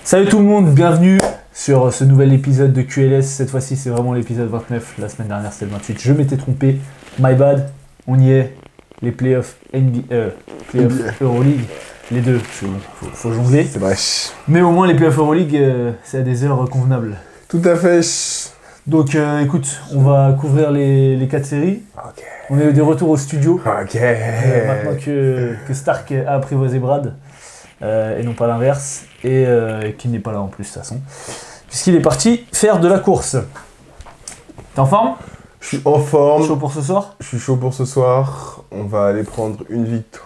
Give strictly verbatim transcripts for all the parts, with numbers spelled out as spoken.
Salut tout le monde, bienvenue sur ce nouvel épisode de Q L S. Cette fois-ci, c'est vraiment l'épisode vingt-neuf. La semaine dernière, c'était le vingt-huit. Je m'étais trompé. My bad. On y est. Les playoffs N B A, euh, playoffs Euroleague. Les deux, il faut, faut jongler. C'est vrai. Mais au moins, les playoffs Euroleague, euh, c'est à des heures convenables. Tout à fait. Donc, euh, écoute, on va couvrir les, les quatre séries. Ok. On est de retour au studio. Ok. Euh, maintenant que, que Stark a apprivoisé Brad. Euh, et non pas l'inverse, et euh, qui n'est pas là en plus de toute façon, puisqu'il est parti faire de la course. T'es en forme? Je suis en forme. Chaud pour ce soir? Je suis chaud pour ce soir. On va aller prendre une victoire.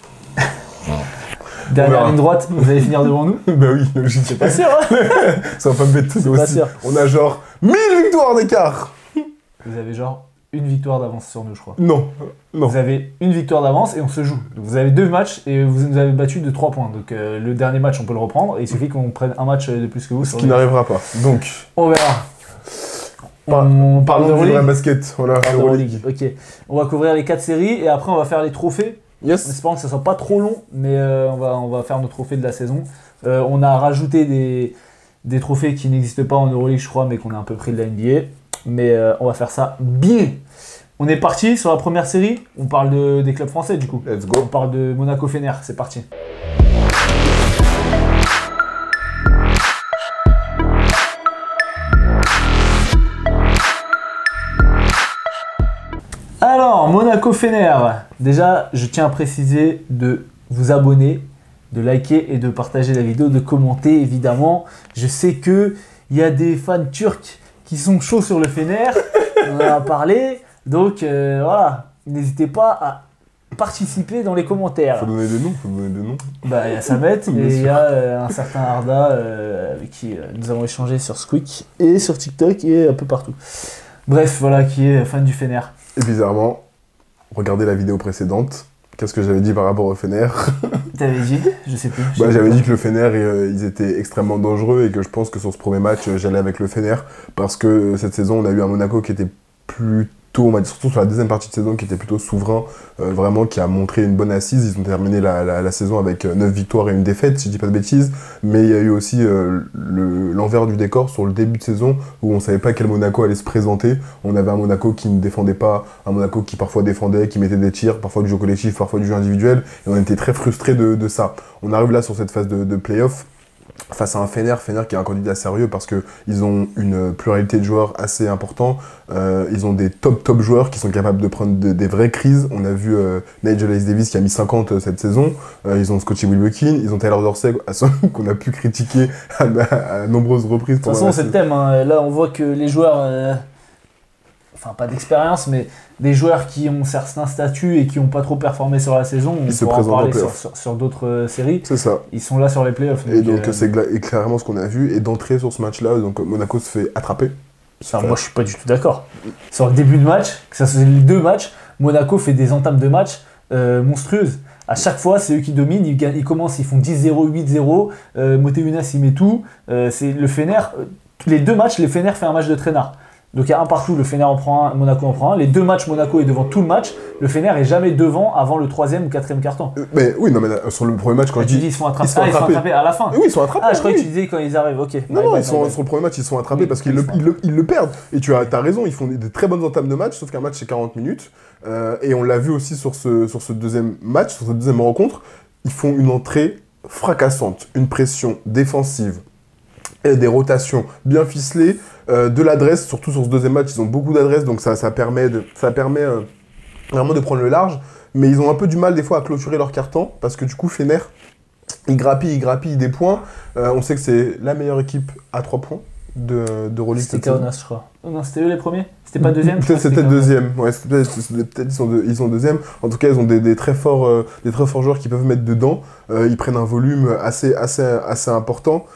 Dernière ligne droite, vous allez finir devant nous? Bah oui, logique. C'est pas sûr, hein? Ça va pas me mettre tout pas aussi. sûr. On a genre mille victoires d'écart. Vous avez genre une victoire d'avance sur nous, je crois. Non, non. Vous avez une victoire d'avance et on se joue. Donc vous avez deux matchs et vous nous avez battu de trois points. Donc euh, le dernier match, on peut le reprendre. Et il suffit qu'on prenne un match de plus que vous. Ce qui n'arrivera pas. Donc, on verra. Par- on parle de parlons du vrai Euroleague. basket. Voilà, On parle de Euroleague. Euroleague. Ok. On va couvrir les quatre séries et après on va faire les trophées. En Yes. espérant que ça soit pas trop long, mais euh, on, va, on va faire nos trophées de la saison. Euh, on a rajouté des, des trophées qui n'existent pas en Euroleague, je crois, mais qu'on a un peu pris de la N B A. Mais euh, on va faire ça bien. On est parti sur la première série. On parle de, des clubs français, du coup. Let's On go. parle de Monaco-Fener. C'est parti. Alors, Monaco-Fener. Déjà, je tiens à préciser de vous abonner, de liker et de partager la vidéo, de commenter évidemment. Je sais qu'il y a des fans turcs qui sont chauds sur le Fener. On en a parlé. Donc euh, voilà, n'hésitez pas à participer dans les commentaires. Faut donner des noms. Faut donner des noms. Bah, il y a Samet et Bien il y sûr. a euh, un certain Arda euh, avec qui euh, nous avons échangé sur Squeak et sur TikTok et un peu partout. Bref, voilà, qui est fan du Fener. Et bizarrement, regardez la vidéo précédente. Qu'est-ce que j'avais dit par rapport au Fener? T'avais dit? Je sais plus. Bah, j'avais dit que le Fener, euh, ils étaient extrêmement dangereux et que je pense que sur ce premier match, euh, j'allais avec le Fener parce que euh, cette saison, on a eu un Monaco qui était plutôt, on va dire, surtout sur la deuxième partie de saison, qui était plutôt souverain, euh, vraiment, qui a montré une bonne assise. Ils ont terminé la, la, la saison avec neuf victoires et une défaite, si je dis pas de bêtises. Mais il y a eu aussi euh, le- l'envers du décor sur le début de saison où on savait pas quel Monaco allait se présenter. On avait un Monaco qui ne défendait pas, un Monaco qui parfois défendait, qui mettait des tirs, parfois du jeu collectif, parfois du jeu individuel. Et on était très frustrés de, de ça. On arrive là sur cette phase de, de play-off face à un Fener, Fener qui est un candidat sérieux parce qu'ils ont une pluralité de joueurs assez important. Euh, ils ont des top top joueurs qui sont capables de prendre de- des vraies crises. On a vu euh, Nigel Hayes-Davis qui a mis cinquante euh, cette saison. Euh, ils ont Scottie Wilbekin, ils ont Tyler Dorsey qu'on a pu critiquer à, à- à nombreuses reprises. De toute façon, c'est le thème. Hein. Là, on voit que les joueurs, euh, enfin pas d'expérience, mais des joueurs qui ont certains statuts et qui n'ont pas trop performé sur la saison, on Ils se pourra en présentent en parler sur, playoff. sur, sur d'autres euh, séries. C'est ça. Ils sont là sur les playoffs. Et donc euh, c'est gla- et clairement ce qu'on a vu. Et d'entrée sur ce match-là, donc Monaco se fait attraper. enfin, moi, je suis pas du tout d'accord. Sur le début de match, que ça soit les deux matchs, Monaco fait des entames de match euh, monstrueuses. À chaque fois, c'est eux qui dominent. Ils, gagnent- ils commencent, ils font dix zéro, huit zéro. Euh, Moteunas, il met tout. Euh, c'est le Fener. euh, Les deux matchs, les Fener fait un match de traînard. Donc il y a un partout, le Fener en prend un, Monaco en prend un. Les deux matchs, Monaco est devant tout le match. Le Fener est jamais devant avant le troisième ou quatrième carton. Euh, Mais oui, non, mais là, sur le premier match, quand Ah, je tu dis. dis ils se font attraper. ils se font Ah, ils se font attraper. attraper à la fin. Oui, ils sont attrapés. Ah, je croyais oui. que tu disais quand ils arrivent. Ok. Non, Ouais, non, ouais, ils sont, ouais. sur le premier match, ils sont attrapés Oui, parce qu'ils ils le, sont- ils le- ils le perdent. Et tu as, as raison, ils font des, des très bonnes entames de match, sauf qu'un match c'est quarante minutes. Euh, et on l'a vu aussi sur ce, sur ce deuxième match, sur cette deuxième rencontre, ils font une entrée fracassante, une pression défensive et des rotations bien ficelées, euh, de l'adresse, surtout sur ce deuxième match, ils ont beaucoup d'adresse, donc ça, ça permet, de, ça permet euh, vraiment de prendre le large. Mais ils ont un peu du mal des fois à clôturer leur carton parce que du coup, Fener, ils grappillent, ils grappillent des points. Euh, on sait que c'est la meilleure équipe à trois points de, de Euroleague C'était cette saison. Kaunas, je crois. Oh non, c'était eux les premiers? C'était pas deuxième? je Peut-être crois que c'était Kaunas. deuxième. Ouais, c'est peut-être c'est peut-être ils sont deux- ils sont deuxième. En tout cas, ils ont des, des très forts, euh, des très forts joueurs qui peuvent mettre dedans. Euh, ils prennent un volume assez, assez, assez important.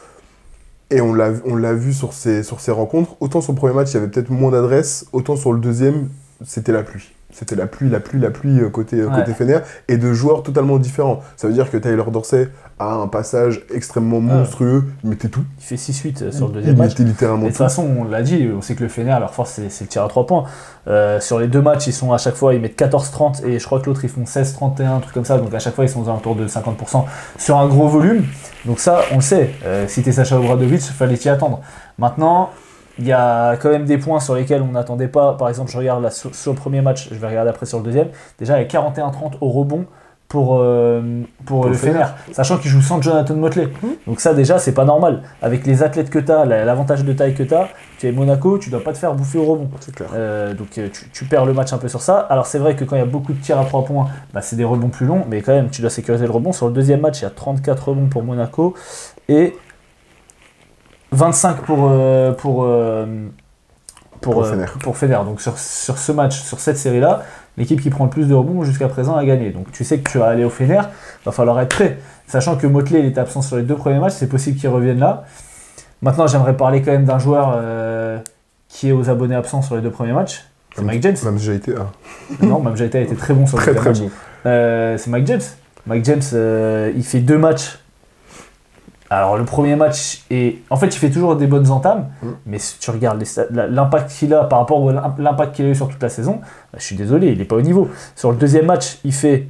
Et on l'a, on l'a vu sur ces, sur ces rencontres. Autant sur le premier match, il y avait peut-être moins d'adresse. Autant sur le deuxième, c'était la pluie. c'était la pluie, la pluie, la pluie euh, côté, Ouais. côté Fener, et de joueurs totalement différents. Ça veut dire que Tyler Dorsey a un passage extrêmement monstrueux, il mettait tout. Il fait six huit euh, sur le deuxième Il match. était littéralement Et de toute tout. façon, on l'a dit, on sait que le Fener, leur force, c'est, c'est le tir à trois points. Euh, sur les deux matchs, ils sont à chaque fois, ils mettent quatorze trente et je crois que l'autre, ils font seize trente et un, un truc comme ça. Donc à chaque fois, ils sont aux alentours de cinquante pour cent sur un gros volume. Donc ça, on le sait. Euh, si t'es Sacha Obradovic, il fallait t'y attendre. Maintenant, il y a quand même des points sur lesquels on n'attendait pas. Par exemple, je regarde là, sur, sur le premier match, je vais regarder après sur le deuxième. Déjà, il y a quarante et un trente au rebond pour, euh, pour, Pour le le Fener, Fener. sachant qu'il joue sans Jonathan Motley. Donc ça déjà, c'est pas normal. Avec les athlètes que tu as, l'avantage de taille que tu as, tu es Monaco, tu dois pas te faire bouffer au rebond. C'est clair. Euh, donc euh, tu, tu perds le match un peu sur ça. Alors c'est vrai que quand il y a beaucoup de tirs à trois points, bah, c'est des rebonds plus longs, mais quand même, tu dois sécuriser le rebond. Sur le deuxième match, il y a trente-quatre rebonds pour Monaco et vingt-cinq pour, euh, pour, euh, pour, Pour euh, Fener. pour Fener. Donc sur, sur ce match, sur cette série-là, l'équipe qui prend le plus de rebonds jusqu'à présent a gagné. Donc tu sais que tu vas aller au Fener, il va falloir être prêt. Sachant que Motley il était absent sur les deux premiers matchs, c'est possible qu'il revienne là. Maintenant, j'aimerais parler quand même d'un joueur euh, qui est aux abonnés absents sur les deux premiers matchs. C'est Mike James. Même si j'ai été. ah, Non, même Jaita a été très bon sur le Très deuxième très match. bon. Euh, c'est Mike James. Mike James, euh, il fait deux matchs. Alors le premier match, est... en fait il fait toujours des bonnes entames, Mm. mais si tu regardes les stats- la- l'impact qu'il a par rapport à l'impact qu'il a eu sur toute la saison, bah, je suis désolé, il n'est pas au niveau. Sur le deuxième match, il fait,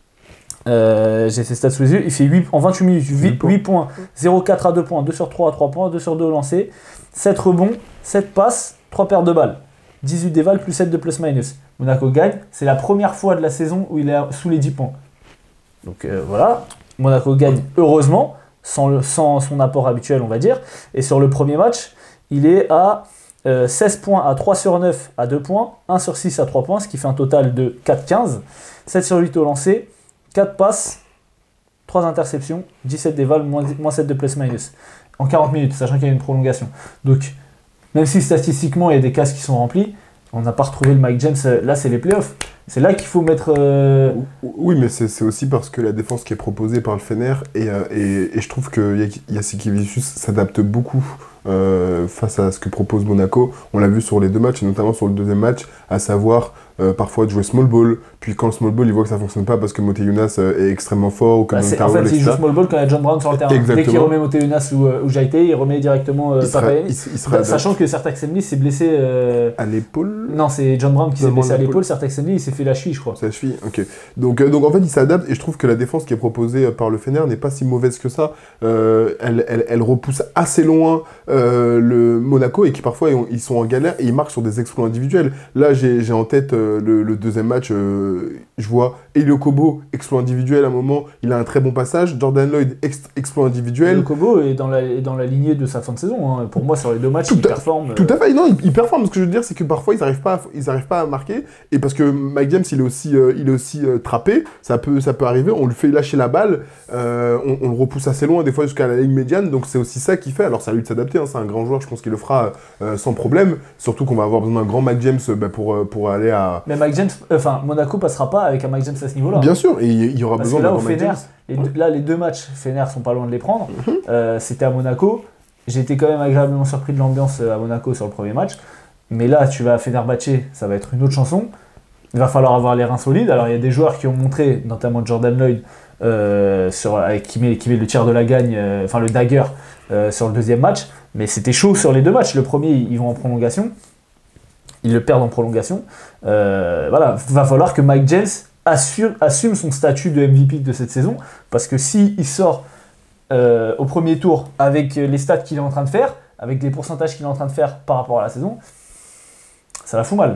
euh, j'ai ses stats sous les yeux, il fait huit, en vingt-huit minutes, huit, huit points. huit points, zéro virgule quatre à deux points, deux sur trois à trois points, deux sur deux au lancer, sept rebonds, sept passes, trois paires de balles, dix-huit dévals plus sept de plus-minus. Monaco gagne, c'est la première fois de la saison où il est sous les dix points. Donc euh, voilà, Monaco gagne heureusement, sans, le- sans son apport habituel on va dire. Et sur le premier match, il est à euh, seize points à trois sur neuf à deux points, un sur six à trois points, ce qui fait un total de quatre quinze, sept sur huit au lancer, quatre passes, trois interceptions, dix-sept dévals, moins, moins sept de plus-minus. En quarante minutes, sachant qu'il y a une prolongation. Donc, même si statistiquement il y a des cases qui sont remplies, on n'a pas retrouvé le Mike James. euh, Là, c'est les playoffs. C'est là qu'il faut mettre. euh, Oui, mais c'est c'est aussi parce que la défense qui est proposée par le Fener, et, euh, et, et je trouve que Jasikevičius s'adapte beaucoup euh, face à ce que propose Monaco. On l'a vu sur les deux matchs, et notamment sur le deuxième match, à savoir euh, parfois de jouer small ball, puis quand le small ball, il voit que ça fonctionne pas parce que Moteyunas euh, est extrêmement fort, ou que bah, c'est- Montaol, en fait, il joue et cetera. small ball quand il y a John Brown sur le terrain. Dès qu'il Exactement. remet Moteyunas ou, euh, ou Jaite, il remet directement euh, Il sera, Papayanis. il, il sera Bah, sachant que Sertax Enley s'est blessé. euh, à l'épaule. Non, c'est John Brown qui s'est John blessé à Brown à l'épaule. Sertax Enley, il s'est fait la cheville, je crois. C'est la cheville, ok. Donc, euh, donc en fait, il s'adapte et je trouve que la défense qui est proposée euh, par le Fener n'est pas si mauvaise que ça. Euh, elle, elle, elle repousse assez loin euh, le Monaco et qui parfois ils, ont- ils sont en galère et ils marquent sur des exploits individuels. Là, j'ai j'ai en tête euh, le, le deuxième match, euh, je vois Elio Kobo, exploit individuel à un moment, il a un très bon passage. Jordan Lloyd, ex- exploit individuel. Le Kobo est dans la, est dans la lignée de sa fin de saison. hein. Pour moi, sur les deux matchs, Tout il à- performe. euh, Tout à fait, non, ils, ils performent. Ce que je veux dire, c'est que parfois, ils n'arrivent pas, à- ils arrivent pas à marquer. Et parce que Mike James, il est aussi, euh, il est aussi euh, trappé, ça peut, ça peut arriver. On lui fait lâcher la balle, euh, on, on le repousse assez loin, des fois jusqu'à la ligne médiane. Donc c'est aussi ça qu'il fait. Alors c'est à lui de s'adapter. hein, c'est un grand joueur, je pense qu'il le fera euh, sans problème. Surtout qu'on va avoir besoin d'un grand Mike James euh, bah, pour, euh, pour aller à. Mais Mike James, euh, enfin, Monaco passera pas avec un Mike James à ce niveau-là. Bien sûr, et il y aura Parce besoin que là, d'un au grand Mike Fener, James. les deux- là, les deux matchs, Fener sont pas loin de les prendre. Mhm. Euh, C'était à Monaco. J'ai été quand même agréablement surpris de l'ambiance euh, à Monaco sur le premier match. Mais là, tu vas à Fenerbahçe, ça va être une autre chanson. Il va falloir avoir les reins solides. Alors, il y a des joueurs qui ont montré, notamment Jordan Lloyd, euh, sur, avec, qui, met, qui met le tir de la gagne, euh, enfin le dagger euh, sur le deuxième match. Mais c'était chaud sur les deux matchs. Le premier, ils vont en prolongation. Ils le perdent en prolongation. Euh, voilà, va falloir que Mike James assure, assume son statut de M V P de cette saison. Parce que s'il sort euh, au premier tour avec les stats qu'il est en train de faire, avec les pourcentages qu'il est en train de faire par rapport à la saison, ça la fout mal.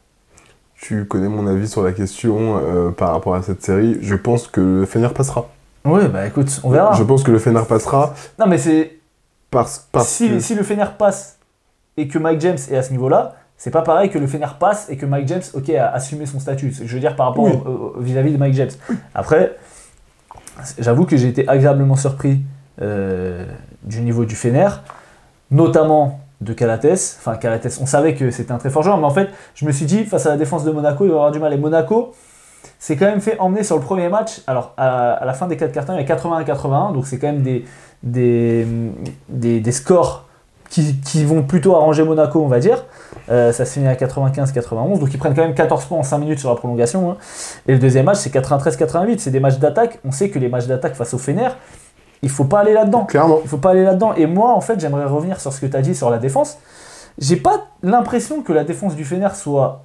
Tu connais mon avis sur la question euh, par rapport à cette série. Je pense que le Fener passera. Oui, bah écoute, on verra. Je pense que le Fener passera Non, mais c'est. parce, parce Si, que. si le Fener passe et que Mike James est à ce niveau-là, c'est pas pareil que le Fener passe et que Mike James, ok, a assumé son statut. Je veux dire par rapport Oui. au- au- vis-à-vis de Mike James. Après, j'avoue que j'ai été agréablement surpris euh, du niveau du Fener, notamment de Calates. Enfin, Calates, on savait que c'était un très fort joueur, mais en fait, je me suis dit, face à la défense de Monaco, il va avoir du mal. Et Monaco s'est quand même fait emmener sur le premier match. Alors, à, à la fin des quatre cartons, il y a quatre-vingt-un à quatre-vingt-un, donc c'est quand même des, des, des, des scores qui, qui vont plutôt arranger Monaco, on va dire. Euh, ça se finit à quatre-vingt-quinze quatre-vingt-onze, donc ils prennent quand même quatorze points en cinq minutes sur la prolongation. Hein. Et le deuxième match, c'est quatre-vingt-treize quatre-vingt-huit. C'est des matchs d'attaque. On sait que les matchs d'attaque face au Fener, il faut pas aller là-dedans. Clairement. Il faut pas aller là-dedans. Et moi, en fait, j'aimerais revenir sur ce que tu as dit sur la défense. J'ai pas l'impression que la défense du Fener soit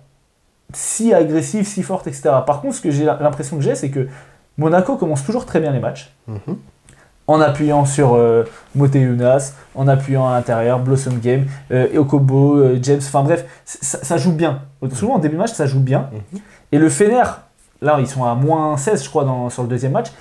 si agressive, si forte, et cetera. Par contre, ce que j'ai l'impression que j'ai, c'est que Monaco commence toujours très bien les matchs. Mm-hmm. En appuyant sur euh, Moté Younas, en appuyant à l'intérieur, Blossom Game, euh, Okobo, euh, James, enfin bref, ça, ça joue bien. Souvent en début de match, ça joue bien. Mm-hmm. Et le Fener, là ils sont à moins seize je crois dans, sur le deuxième match,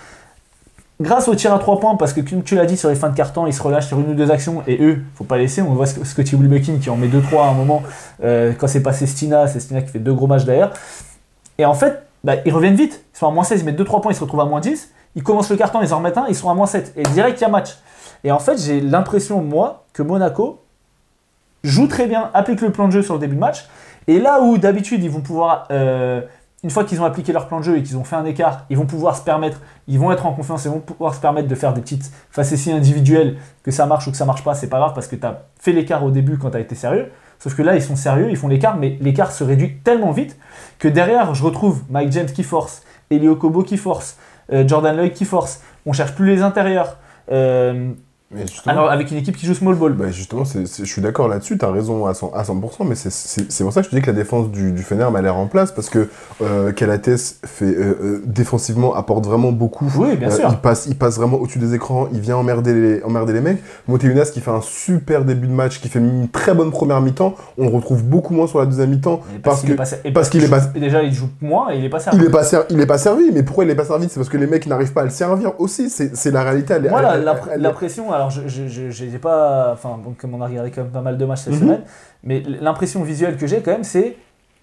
grâce au tir à trois points, parce que comme tu l'as dit sur les fins de carton, ils se relâchent sur une ou deux actions, et eux, faut pas laisser, on voit Scotty Wilbekin qui en met deux trois à un moment, euh, quand c'est passé Stina, c'est Stina qui fait deux gros matchs derrière. Et en fait, bah, ils reviennent vite, ils sont à moins seize, ils mettent deux trois points, ils se retrouvent à moins dix. Ils commencent le carton, ils en remettent un, ils sont à moins sept. Et direct, il y a match. Et en fait, j'ai l'impression, moi, que Monaco joue très bien, applique le plan de jeu sur le début de match. Et là où, d'habitude, ils vont pouvoir, euh, une fois qu'ils ont appliqué leur plan de jeu et qu'ils ont fait un écart, ils vont pouvoir se permettre, ils vont être en confiance, ils vont pouvoir se permettre de faire des petites facéties individuelles, que ça marche ou que ça marche pas, c'est pas grave, parce que tu as fait l'écart au début quand tu as été sérieux. Sauf que là, ils sont sérieux, ils font l'écart, mais l'écart se réduit tellement vite que derrière, je retrouve Mike James qui force, Eli Okobo qui force, Euh, Jordan Lloyd qui force, on cherche plus les intérieurs. Euh, alors avec une équipe qui joue small ball. Bah justement, c'est, c'est, je suis d'accord là-dessus, tu as raison à cent, à cent pour cent, mais c'est, c'est, c'est pour ça que je te dis que la défense du, du Fener m'a l'air en place, parce que euh, Calates fait, euh, euh, défensivement apporte vraiment beaucoup. Oui, bien euh, sûr. Il passe, il passe vraiment au-dessus des écrans, il vient emmerder les, emmerder les mecs. Moté Younas qui fait un super début de match, qui fait une très bonne première mi-temps, on le retrouve beaucoup moins sur la deuxième mi-temps. Parce, parce qu'il que, est pas, et parce qu'il est pas... Déjà, il joue moins et il est pas servi. Il est pas, ser, il est pas servi, mais pourquoi il est pas servi? C'est parce que les mecs n'arrivent pas à le servir aussi, c'est, c'est la réalité. Elle, Moi, elle, la, elle, la, elle, la pression, alors je, je, je, j'ai pas, enfin, bon, comme on a regardé quand même pas mal de matchs cette mm-hmm. semaine, mais l'impression visuelle que j'ai quand même, c'est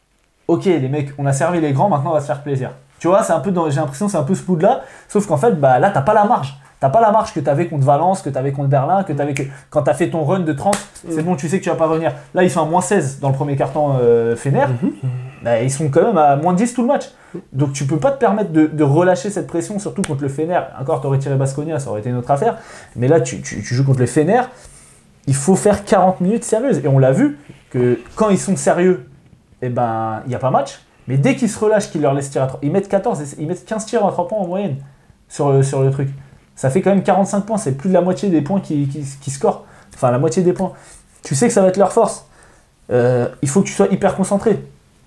ok, les mecs, on a servi les grands, maintenant on va se faire plaisir. Tu vois, c'est un peu dans, j'ai l'impression que c'est un peu ce mood-là, sauf qu'en fait, bah, là, t'as pas la marge. T'as pas la marge que t'avais contre Valence, que t'avais contre Berlin, que t'avais que... quand t'as fait ton run de trente, mm. c'est bon, tu sais que tu vas pas revenir. Là, ils sont à moins seize dans le premier carton euh, Fener. Mm-hmm. Bah, ils sont quand même à moins dix tout le match. Donc tu peux pas te permettre de, de relâcher cette pression, surtout contre le Fener. Encore, t'aurais tiré Baskonia, ça aurait été une autre affaire. Mais là, tu, tu, tu joues contre le Fener. Il faut faire quarante minutes sérieuses. Et on l'a vu que quand ils sont sérieux, eh ben, il n'y a pas match. Mais dès qu'ils se relâchent, qu'ils leur laissent tirer à trois, ils mettent quatorze, ils mettent quinze tirs à trois points en moyenne sur le, sur le truc. Ça fait quand même quarante-cinq points, c'est plus de la moitié des points qui, qui, qui scorent. Enfin, la moitié des points. Tu sais que ça va être leur force. Euh, il faut que tu sois hyper concentré.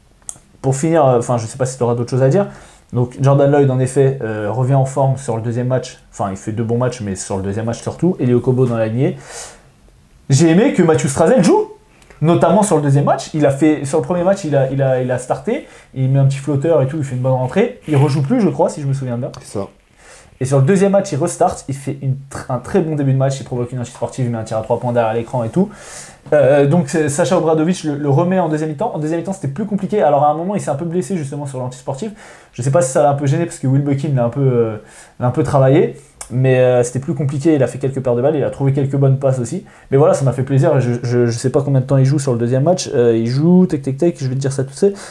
Pour finir, enfin, je sais pas si tu auras d'autres choses à dire. Donc, Jordan Lloyd, en effet, euh, revient en forme sur le deuxième match. Enfin, il fait deux bons matchs, mais sur le deuxième match surtout. Eli Okobo dans la lignée. J'ai aimé que Mathieu Strazel joue, notamment sur le deuxième match. Il a fait, sur le premier match, il a, il a, il a starté. Il met un petit flotteur et tout, il fait une bonne rentrée. Il rejoue plus, je crois, si je me souviens bien. C'est ça. Et sur le deuxième match, il restart, il fait une, un très bon début de match, il provoque une inchi sportive, il met un tir à trois points derrière l'écran et tout. Euh, donc Sacha Obradovic le, le remet en deuxième mi-temps. En deuxième mi-temps, c'était plus compliqué. Alors à un moment, il s'est un peu blessé justement sur l'anti-sportif. Je sais pas si ça l'a un peu gêné parce que Wilbekin l'a un peu, euh, l'a un peu travaillé. Mais euh, c'était plus compliqué, il a fait quelques paires de balles, il a trouvé quelques bonnes passes aussi. Mais voilà, ça m'a fait plaisir. Je, je, je sais pas combien de temps il joue sur le deuxième match. Euh, il joue, tac tac tac, je vais te dire ça tout de suite.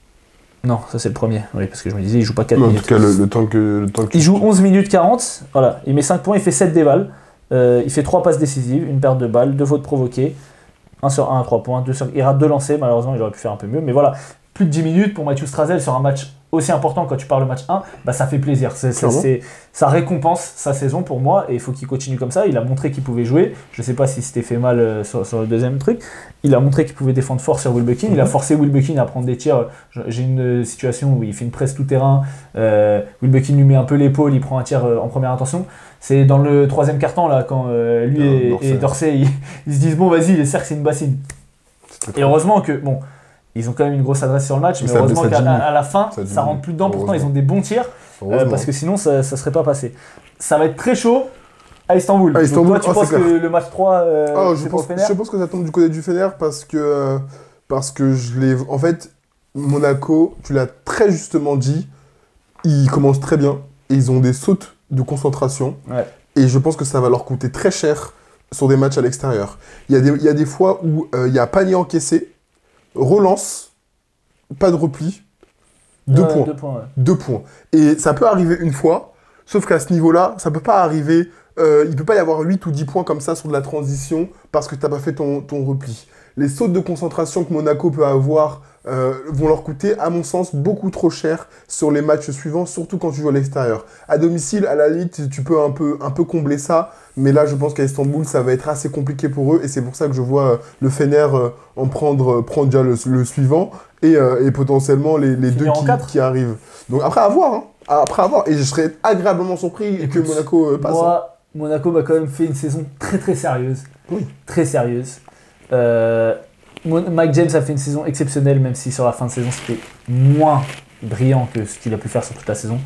Non, ça c'est le premier, oui, parce que je me disais, il joue pas quatre non, minutes. En tout cas, le, le temps que... Le temps que il joue onze minutes quarante, voilà, il met cinq points, il fait sept dévals, euh, il fait trois passes décisives, une perte de balles, deux fautes provoquées, un sur un à trois points, deux sur... il rate deux lancers, malheureusement il aurait pu faire un peu mieux, mais voilà, plus de dix minutes pour Mathieu Strazel sur un match aussi important quand tu parles le match un, bah ça fait plaisir, c'est, c'est, c'est, ça récompense sa saison pour moi et il faut qu'il continue comme ça. Il a montré qu'il pouvait jouer, je sais pas si c'était fait mal euh, sur, sur le deuxième truc, il a montré qu'il pouvait défendre fort sur Wilbekin, mm-hmm. il a forcé Wilbekin à prendre des tirs. J'ai une situation où il fait une presse tout terrain, euh, Wilbekin lui met un peu l'épaule, il prend un tir euh, en première intention, c'est dans le troisième quart-temps là quand euh, lui et, Dorsey. et Dorsey ils, ils se disent bon vas-y les cercles c'est une bassine et heureusement que bon ils ont quand même une grosse adresse sur le match, mais ça, heureusement qu'à à la fin, ça, ça rentre plus dedans. Pourtant, ils ont des bons tirs, euh, parce que sinon, ça ne serait pas passé. Ça va être très chaud à Istanbul. À Istanbul. Donc toi, tu oh, penses que le match trois, euh, oh, c'est je pour pense, Fener ? Je pense que ça tombe du côté du Fener, parce que, euh, parce que je l'ai... En fait, Monaco, tu l'as très justement dit, ils commencent très bien, et ils ont des sautes de concentration, ouais. et je pense que ça va leur coûter très cher sur des matchs à l'extérieur. Il y a des, il y a des fois où il euh, y a panier encaissé, relance, pas de repli, deux ouais, points. Deux points, ouais. Deux points. Et ça peut arriver une fois, sauf qu'à ce niveau-là, ça peut pas arriver euh, il peut pas y avoir huit ou dix points comme ça sur de la transition parce que t'as pas fait ton, ton repli. Les sautes de concentration que Monaco peut avoir euh, vont leur coûter, à mon sens, beaucoup trop cher sur les matchs suivants, surtout quand tu joues à l'extérieur. À domicile, à la limite, tu peux un peu, un peu combler ça, mais là, je pense qu'à Istanbul, ça va être assez compliqué pour eux, et c'est pour ça que je vois euh, le Fener euh, en prendre, euh, prendre déjà le, le suivant, et, euh, et potentiellement les, les deux qui, qui arrivent. Donc après, à voir, hein. Après à voir, et je serais agréablement surpris Écoute, que Monaco euh, passe. Moi, hein. Monaco m'a quand même fait une saison très très sérieuse. Oui. Très sérieuse. Euh, Mike James a fait une saison exceptionnelle, même si sur la fin de saison c'était moins brillant que ce qu'il a pu faire sur toute la saison.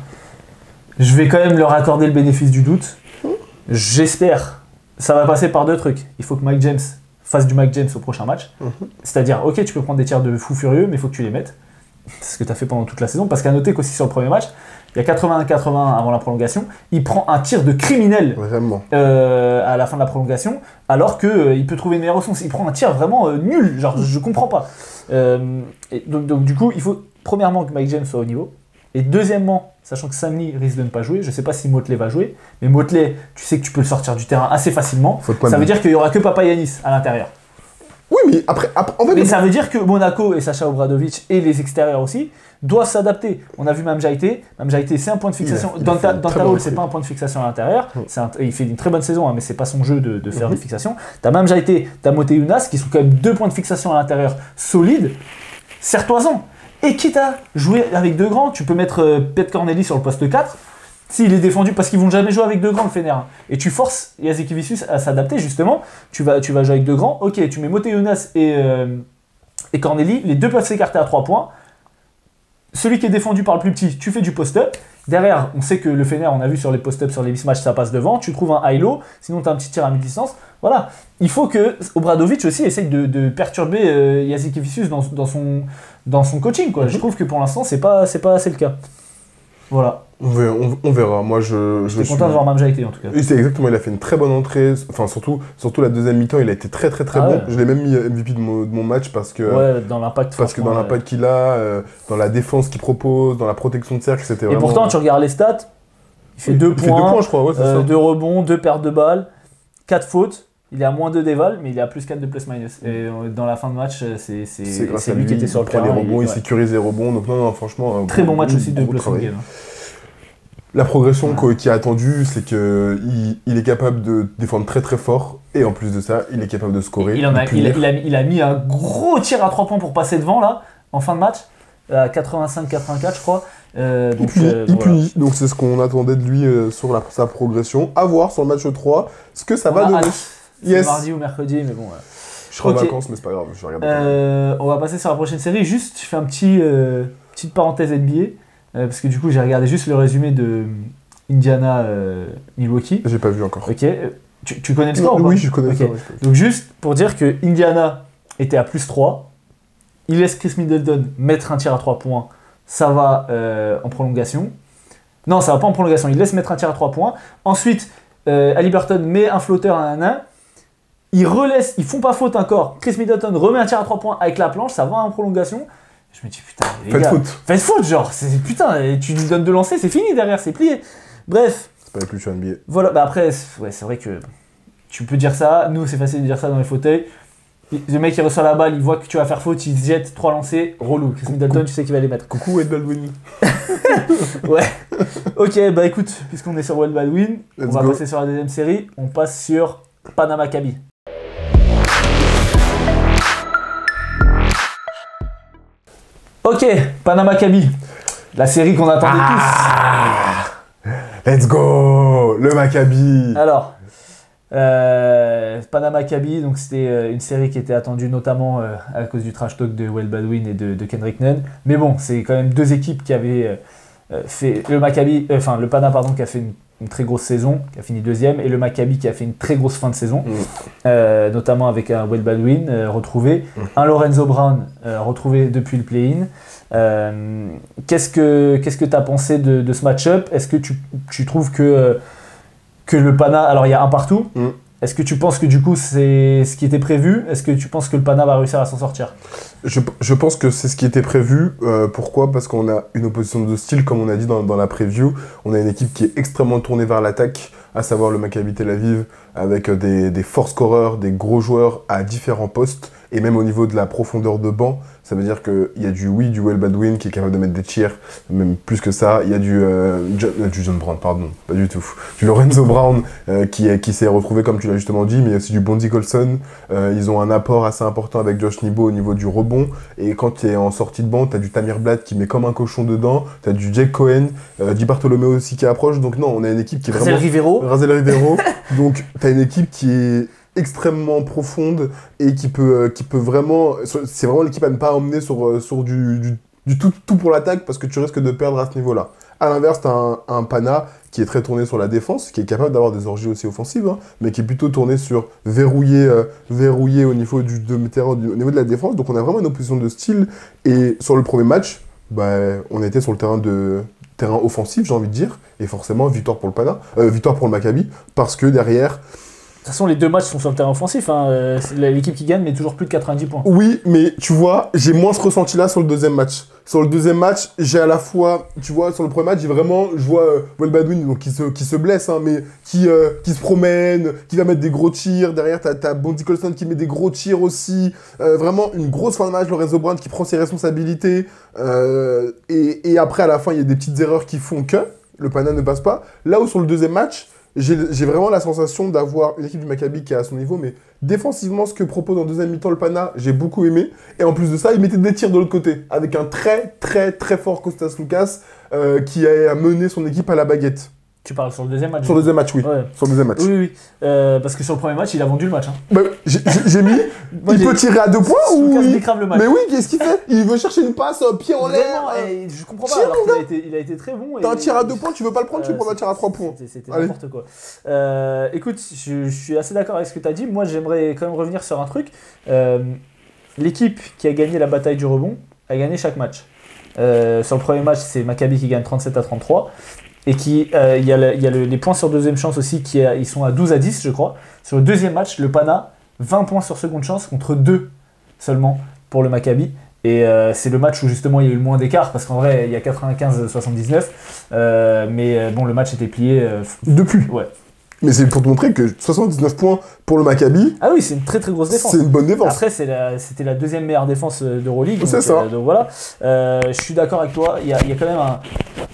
Je vais quand même leur accorder le bénéfice du doute. J'espère. Ça va passer par deux trucs. Il faut que Mike James fasse du Mike James au prochain match. Mm-hmm. C'est-à-dire, ok, tu peux prendre des tirs de fou furieux, mais il faut que tu les mettes. C'est ce que tu as fait pendant toute la saison. Parce qu'à noter qu'aussi sur le premier match, il y a quatre-vingt-un quatre-vingt-un avant la prolongation. Il prend un tir de criminel euh, à la fin de la prolongation, alors qu'il euh, peut trouver une meilleure réponse. Il prend un tir vraiment euh, nul, genre je comprends pas. Euh, et donc, donc du coup, il faut premièrement que Mike James soit au niveau. Et deuxièmement, sachant que Sammy risque de ne pas jouer, je ne sais pas si Motley va jouer, mais Motley, tu sais que tu peux le sortir du terrain assez facilement. Ça veut dire qu'il n'y aura que Papagiannis à l'intérieur. Oui, mais après, après en fait, mais ça veut dire que Monaco et Sacha Obradovic et les extérieurs aussi doivent s'adapter. On a vu Mamjaité. Mamjaité, c'est un point de fixation. Dans ta rôle, c'est pas un point de fixation à l'intérieur. Mm. Il fait une très bonne saison, hein, mais c'est pas son jeu de, de faire mm-hmm. des fixations. T'as Mamjaité, t'as Moté Younas, qui sont quand même deux points de fixation à l'intérieur solides. Serre-toi-en. Et quitte à jouer avec deux grands, tu peux mettre euh, Pet Corneli sur le poste quatre. S'il est défendu, parce qu'ils vont jamais jouer avec deux grands le Fener. Et tu forces Jasikevicius à s'adapter justement. Tu vas, tu vas jouer avec deux grands. Ok, tu mets Moté Younas et, euh, et Corneli. Les deux peuvent s'écarter à trois points. Celui qui est défendu par le plus petit, tu fais du post-up. Derrière, on sait que le Fener, on a vu sur les post-up, sur les mismatchs, ça passe devant. Tu trouves un high-low, sinon tu as un petit tir à mi-distance. Voilà. Il faut que Obradovic aussi essaye de, de perturber euh, Jasikevicius dans, dans, son, dans son coaching, quoi. Mm-hmm. Je trouve que pour l'instant, c'est pas, c'est pas assez le cas. Voilà. On verra. On, on verra. Moi, je, je suis content de voir Mamjaité en tout cas. Oui, c'est exactement. Il a fait une très bonne entrée. Enfin, surtout, surtout la deuxième mi-temps, il a été très très très ah, bon. Ouais. Je l'ai même mis M V P de mon, de mon match parce que. Ouais, dans l'impact. Parce que dans l'impact ouais. qu'il a, euh, dans la défense qu'il propose, dans la protection de cercle, c'était vraiment. Et pourtant, tu regardes les stats. Il fait deux points. deux points, je crois. Ouais, c'est euh, ça. deux rebonds, deux pertes de balles, quatre fautes. Il est à moins deux d'éval, mais il est à plus quatre de plus-minus. Et dans la fin de match, c'est, c'est, c'est, c'est lui, lui qui était sur le terrain. Il prend les rebonds, il, il sécurise les rebonds. Donc, non, non, franchement. Très bon, bon match aussi de Blossom Game. La progression ouais. qui est attendue, c'est qu'il il est capable de défendre très très fort. Et en plus de ça, il est capable de scorer. Il, en a, il, a, il, a, il a mis un gros tir à trois points pour passer devant, là, en fin de match. À quatre-vingt-cinq quatre-vingt-quatre, je crois. Euh, donc, il punit, euh, il voilà. punit. Donc c'est ce qu'on attendait de lui euh, sur la, sa progression. À voir sur le match trois, ce que ça on va donner. Yes. Mardi ou mercredi, mais bon. Ouais. Je serai okay. en vacances, mais c'est pas grave. Je regarde euh, on va passer sur la prochaine série. Juste, je fais un petit euh, petite parenthèse N B A. Euh, parce que du coup, j'ai regardé juste le résumé de Indiana euh, Milwaukee. J'ai pas vu encore. Ok. Tu, tu connais le score non, ou pas? Oui, je connais okay. ça. Ouais, donc juste pour dire que Indiana était à plus trois. Il laisse Chris Middleton mettre un tir à trois points. Ça va euh, en prolongation. Non, ça va pas en prolongation. Il laisse mettre un tir à trois points. Ensuite, euh, Haliburton met un flotteur à un un. Ils relaissent, ils font pas faute encore. Chris Middleton remet un tir à trois points avec la planche. Ça va en prolongation. Je me dis putain, les faites gars, faute. Faites faute, genre, c'est, putain, tu lui donnes de lancer, c'est fini derrière, c'est plié. Bref. C'est pas la culture N B A. Voilà, bah après, c'est, ouais, c'est vrai que tu peux dire ça. Nous, c'est facile de dire ça dans les fauteuils. Le mec, il reçoit la balle, il voit que tu vas faire faute, il se jette, trois lancers, relou. Chris Middleton, tu sais qu'il va les mettre. Coucou Wade Baldwin. Ouais. Ok, bah écoute, puisqu'on est sur Wade Baldwin, Let's on va go. passer sur la deuxième série. On passe sur Panama Maccabi. Ok, Panama Maccabi, la série qu'on attendait ah, tous. Let's go, le Maccabi. Alors, euh, Panama Maccabi, donc c'était une série qui était attendue notamment euh, à cause du trash talk de Wade Baldwin et de, de Kendrick Nunn. Mais bon, c'est quand même deux équipes qui avaient euh, fait le Maccabi, euh, enfin le Pana pardon, qui a fait une, une très grosse saison, qui a fini deuxième, et le Maccabi qui a fait une très grosse fin de saison, mmh. euh, notamment avec un Wade Baldwin euh, retrouvé, mmh. un Lorenzo Brown euh, retrouvé depuis le play-in. Euh, qu'est-ce que qu'est-ce que tu as pensé de, de ce match-up? Est-ce que tu, tu trouves que, euh, que le Pana, alors il y a un partout, mmh. est-ce que tu penses que du coup c'est ce qui était prévu? Est-ce que tu penses que le Pana va réussir à s'en sortir? je, je pense que c'est ce qui était prévu. Euh, pourquoi? Parce qu'on a une opposition de style, comme on a dit dans, dans la preview. On a une équipe qui est extrêmement tournée vers l'attaque. à savoir le Maccabi Tel Aviv, avec des, des force scoreurs, des gros joueurs à différents postes, et même au niveau de la profondeur de banc. Ça veut dire qu'il y a du, oui, du Will Baldwin qui est capable de mettre des tirs, même plus que ça. Il y a du, euh, John, euh, du John Brown, pardon, pas du tout. Du Lorenzo Brown euh, qui, qui s'est retrouvé, comme tu l'as justement dit, mais il y a aussi du Bondi Colson. Euh, ils ont un apport assez important avec Josh Nibo au niveau du rebond. Et quand tu es en sortie de banc, tu as du Tamir Blatt qui met comme un cochon dedans. Tu as du Jake Cohen, euh, Di Bartolomeo aussi qui approche. Donc non, on a une équipe qui est Razel vraiment... Rivero. Razel Rivero. Donc tu as une équipe qui est extrêmement profonde et qui peut, euh, qui peut vraiment... C'est vraiment l'équipe à ne pas emmener sur, sur du, du, du tout, tout pour l'attaque parce que tu risques de perdre à ce niveau-là. À l'inverse, tu as un, un Pana qui est très tourné sur la défense, qui est capable d'avoir des orgies aussi offensives, hein, mais qui est plutôt tourné sur verrouiller, euh, verrouiller au niveau du de terrain, du, au niveau de la défense. Donc on a vraiment une opposition de style. Et sur le premier match, bah, on était sur le terrain de... terrain offensif, j'ai envie de dire, et forcément victoire pour le Pana, euh, victoire pour le Maccabi, parce que derrière... De toute façon, les deux matchs sont sur le terrain offensif. Hein. Euh, l'équipe qui gagne met toujours plus de quatre-vingt-dix points. Oui, mais tu vois, j'ai moins ce ressenti-là sur le deuxième match. Sur le deuxième match, j'ai à la fois, tu vois, sur le premier match, j'ai vraiment, je vois euh, Will Baldwin donc, qui, se, qui se blesse, hein, mais qui, euh, qui se promène, qui va mettre des gros tirs. Derrière, t'as, t'as Bondi Colson qui met des gros tirs aussi. Euh, vraiment, une grosse fin de match, Lorenzo Brown qui prend ses responsabilités. Euh, et, et après, à la fin, il y a des petites erreurs qui font que le Pana ne passe pas. Là où sur le deuxième match, J'ai, j'ai vraiment la sensation d'avoir une équipe du Maccabi qui est à son niveau, mais défensivement, ce que propose en deuxième mi-temps le Pana, j'ai beaucoup aimé. Et en plus de ça, il mettait des tirs de l'autre côté, avec un très, très, très fort Kostas Loukas euh, qui a mené son équipe à la baguette. Tu parles sur le deuxième match. Sur le deuxième match, oui. Ouais. Sur le deuxième match. Oui, oui. Euh, parce que sur le premier match, il a vendu le match. Hein. Bah, j'ai, j'ai, j'ai mis. Moi, il j'ai... peut tirer à deux points ou. Lucas il... décrave le match. Mais oui, qu'est-ce qu'il fait? Il veut chercher une passe, euh, pied en l'air. Euh... Je comprends pas. Tire, Alors qu'il a été, il a été très bon. T'as et... un tir à deux points, tu veux pas le prendre, euh, tu veux prendre un tir à trois points. C'était, c'était n'importe quoi. Euh, écoute, je, je suis assez d'accord avec ce que tu as dit. Moi, j'aimerais quand même revenir sur un truc. Euh, l'équipe qui a gagné la bataille du rebond a gagné chaque match. Euh, sur le premier match, c'est Maccabi qui gagne trente-sept à trente-trois. Et qui, euh, il y a, le, il y a le, les points sur deuxième chance aussi, qui a, ils sont à douze à dix, je crois. Sur le deuxième match, le Pana, vingt points sur seconde chance contre deux seulement pour le Maccabi. Et euh, c'est le match où justement il y a eu le moins d'écart, parce qu'en vrai, il y a quatre-vingt-quinze à soixante-dix-neuf. Euh, mais euh, bon, le match était plié. Euh, Depuis. Ouais. Mais c'est pour te montrer que soixante-dix-neuf points pour le Maccabi. Ah oui, c'est une très très grosse défense. C'est une bonne défense. Après, c'est la, c'était la deuxième meilleure défense d'Euroleague. C'est ça. Euh, donc voilà. Euh, je suis d'accord avec toi. Il y a, il y a quand même un,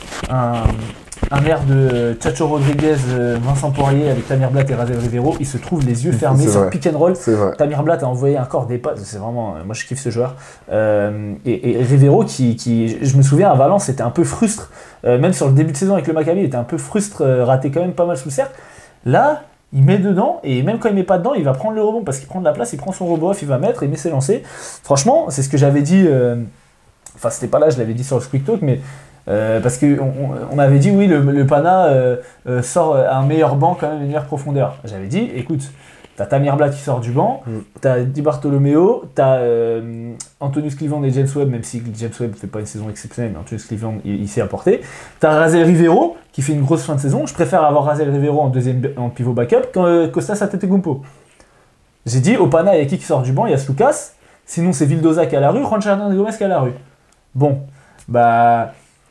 un, un air de Chacho Rodriguez, Vincent Poirier avec Tamir Blatt et Razel Rivero. Ils se trouvent les yeux fermés c'est sur vrai. pick and roll. C'est vrai. Tamir Blatt a envoyé un corps des passes. C'est vraiment, moi je kiffe ce joueur. Euh, et, et Rivero qui, qui, je me souviens à Valence, c'était un peu frustre. Euh, même sur le début de saison avec le Maccabi, il était un peu frustre, euh, raté quand même pas mal sous le cercle. Là. Il met dedans, et même quand il met pas dedans, il va prendre le rebond parce qu'il prend de la place, il prend son rebond off, il va mettre, il met ses lancers. Franchement, c'est ce que j'avais dit, euh... enfin c'était pas là, je l'avais dit sur le Squeak Talk, mais euh, parce qu'on on, on avait dit oui, le, le Pana euh, euh, sort à un meilleur banc quand même, une meilleure profondeur. J'avais dit, écoute, t'as Tamir Blatt qui sort du banc, mm. t'as Di Bartolomeo, t'as euh, Antonius Cleveland et James Webb, même si James Webb fait pas une saison exceptionnelle, mais Antonius Cleveland il, il s'est apporté. T'as Razel Rivero qui fait une grosse fin de saison. Je préfère avoir Razel Rivero en deuxième en pivot backup qu'en euh, Kostas Antetokounmpo. J'ai dit au Pana, il y a qui qui sort du banc? Il y a Sloukas. Sinon c'est Vildoza qui est à la rue, Juancho Hernan Gomez qui est à la rue. Bon, bah